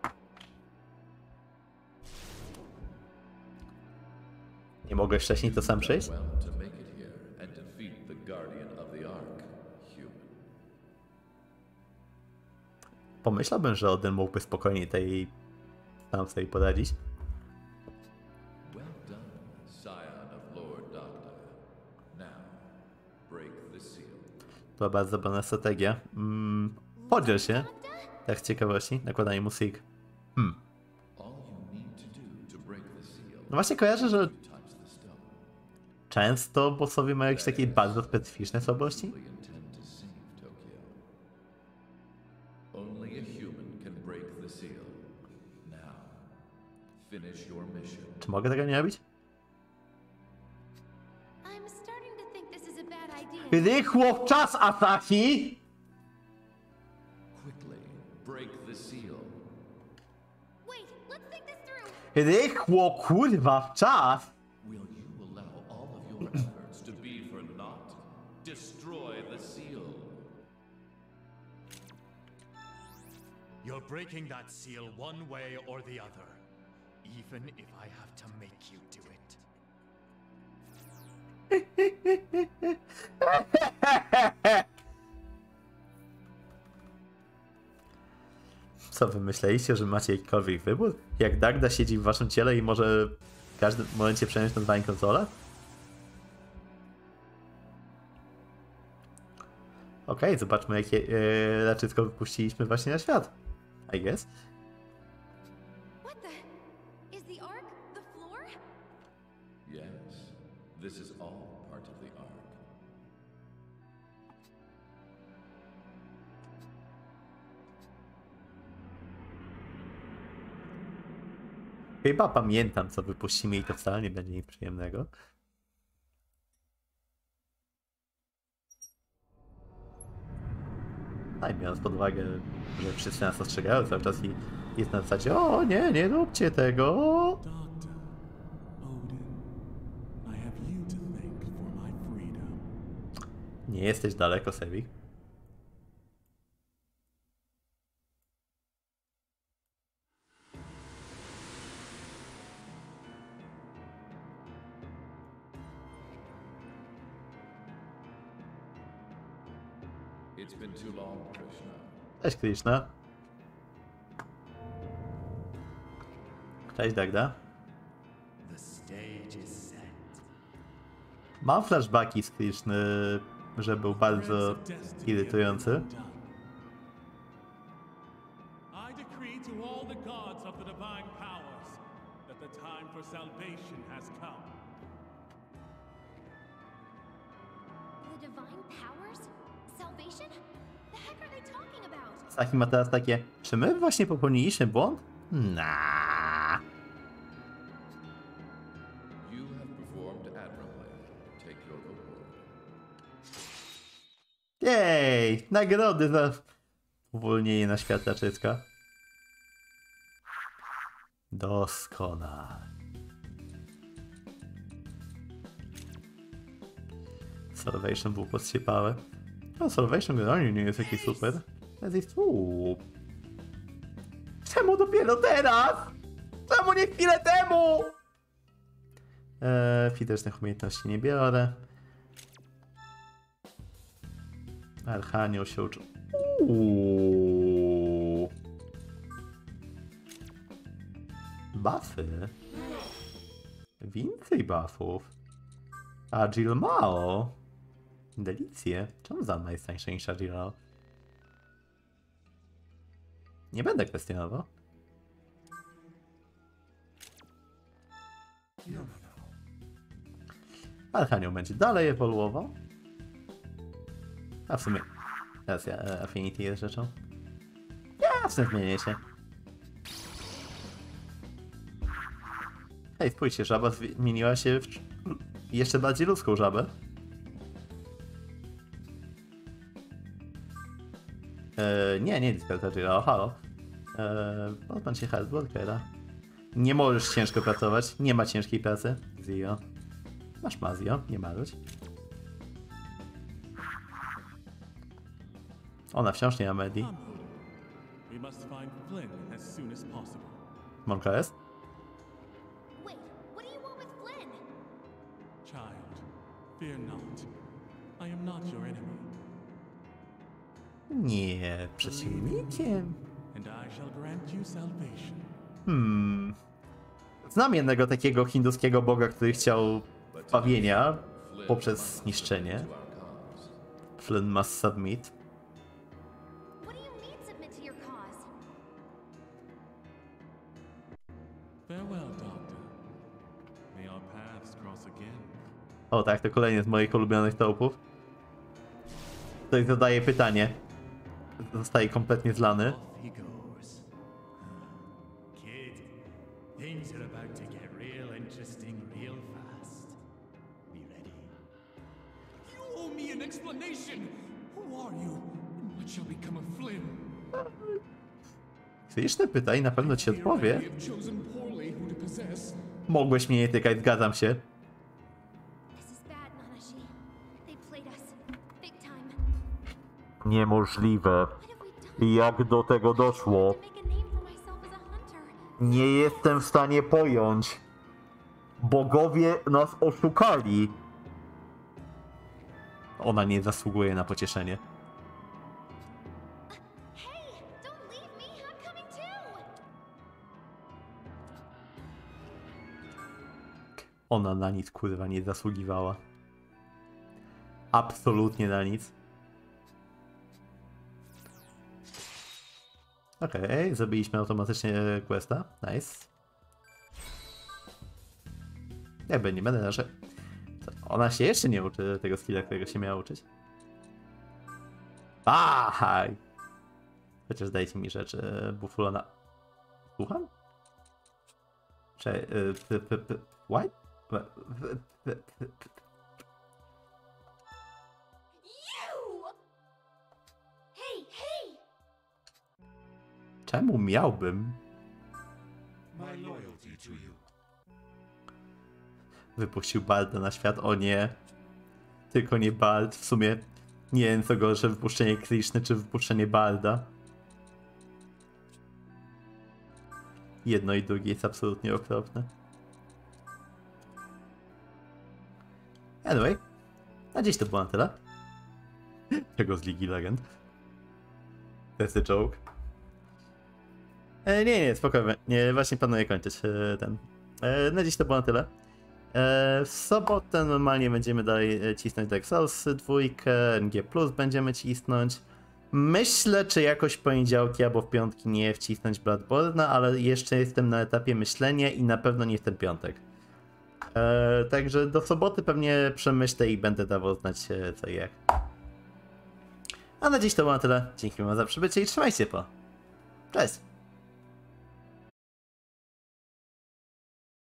Nie mogę wcześniej to sam przejść? Well, to make it here and defeat the guardian of the Ark, human. Pomyślałbym, że Odin mógłby spokojnie tej tam sobie poradzić. Well done, scion of Lord Doctor. Now, break the seal. To bardzo dobra strategia. Mm, podziel się. Tak z ciekawości. Nakładanie mu sig. Hmm. All you need to do to break the seal No właśnie kojarzę, że is to touch the stone. często bossowie mają jakieś takie bardzo specyficzne słabości. We intend to save Tokyo. Only a human can break the seal. Now, finish your mission. Czy mogę tego nie robić? I'm starting to think this is a bad idea. Rychło w czas, Asahi! Quickly, break the seal. Wait, let's think this through. Rychło, kurwa, w czas! Will you allow all of your efforts to be for naught? Destroy the seal. You're breaking that seal one way or the other, even if I have to make you do it. Co wy myśleliście, że macie jakikolwiek wybór? Jak Dagda siedzi w waszym ciele i może w każdym momencie przejąć nad konsolę? Okej, okay, zobaczmy jakie e, raczysko wypuściliśmy właśnie na świat. I guess. What the? Is the ark the floor? Yes, this is all part of the Ark. Chyba pamiętam, co wypuścimy i to wcale nie będzie nic przyjemnego. A biorąc pod uwagę, że wszyscy nas ostrzegają cały czas i jest na zasadzie, o nie, nie róbcie tego. Doctor, Odin, I have you to thank for my freedom. Nie jesteś daleko, Sevik. It's been too long, Krishna. Cześć, Krishna. Cześć, Dagda. The stage is set. Mam flashbacki z Krishny że był bardzo irytujący. I decree to all the gods of the divine powers that the time for salvation has come. The divine powers? Salvation? The heck are they talking about? Saki ma teraz takie, czy my właśnie popełniliśmy błąd? Nah. You have performed admirably. Take your reward. Jej, nagrody za uwolnienie na świat raczyska. Doskonale. Salvation był podsypały. No, Salvation generalnie nie jest jakiś super. To jest uuu. Czemu dopiero teraz? Czemu nie chwilę temu? Eee, fizycznych umiejętności nie biorę. Archanioł się uczy. Uuu. Buffy? Więcej buffów. Agile mało. Delicje. Czemu Zanna jest tańsza niż Agile? Nie będę kwestionował. Archanioł będzie dalej ewoluował. A w sumie teraz ja, Affinity jest rzeczą. Jasne, zmienię się. Hej, spójrzcie, żaba zmieniła się w jeszcze bardziej ludzką żabę. Eee, nie, nie Discord Agila, halo. Eee, odpan się Hardworkera. Nie możesz ciężko pracować, nie ma ciężkiej pracy. Zio. Masz Mazio, nie marudź. Ona wciąż nie ma Medi. We must find Flynn as soon as possible. Monka jest? Wait, what do you want with Flynn? Child, fear not. I am not your enemy, Nie, przeciwnikiem. and I shall grant you salvation. Hmm. Znam jednego takiego hinduskiego boga, który chciał zbawienia poprzez zniszczenie. Flynn must submit. What do you mean submit to your cause? Farewell, Doctor. May our paths cross again. O tak, to kolejny z moich ulubionych tropów. Ktoś zadaje pytanie. Zostaje kompletnie zlany. Off he goes. Kid, things are about to get real interesting real fast. Be ready. You owe me an explanation. Who are you? And what shall become of Flynn? Liczne pytaj, na pewno ci odpowie. We have chosen poorly who to possess. Mogłeś mnie nie tykać, zgadzam się. This is bad, Nanashi. They played us. Big time. Niemożliwe. What have we done? Jak do tego doszło? To make a name for myself as a hunter. Nie jestem w stanie pojąć. Bogowie nas oszukali. Ona nie zasługuje na pocieszenie. Hey, don't leave me. I'm coming too. Ona na nic, kurwa, nie zasługiwała. Absolutnie na nic. Okej, okay, zrobiliśmy automatycznie questa. Nice. Jakby nie będę nasze... Ona się jeszcze nie uczy tego skilla, którego się miała uczyć. Ahaj! Chociaż dajcie mi rzecz. Bufulona. Słucham? Czy... What? You! Hey, hey! Czemu miałbym? My loyalty to you. Wypuścił Balda na świat. O nie. Tylko nie Bald. W sumie nie wiem co gorsze, wypuszczenie Krishny czy wypuszczenie Balda. Jedno i drugie jest absolutnie okropne. Anyway. Na dziś to było na tyle. Czego z Ligi Legend? That's a joke. E, nie, nie, spokojnie. Nie, właśnie planuję kończyć e, ten. E, na dziś to było na tyle. E, w sobotę normalnie będziemy dalej e, cisnąć Dark Souls dwójkę, N G plus będziemy cisnąć. Myślę, czy jakoś w poniedziałki albo w piątki nie wcisnąć Bloodborne'a, ale jeszcze jestem na etapie myślenia i na pewno nie w ten piątek. E, także do soboty pewnie przemyślę i będę dawał znać e, co i jak. A na dziś to było na tyle. Dzięki wam za przybycie i trzymajcie się po. Cześć!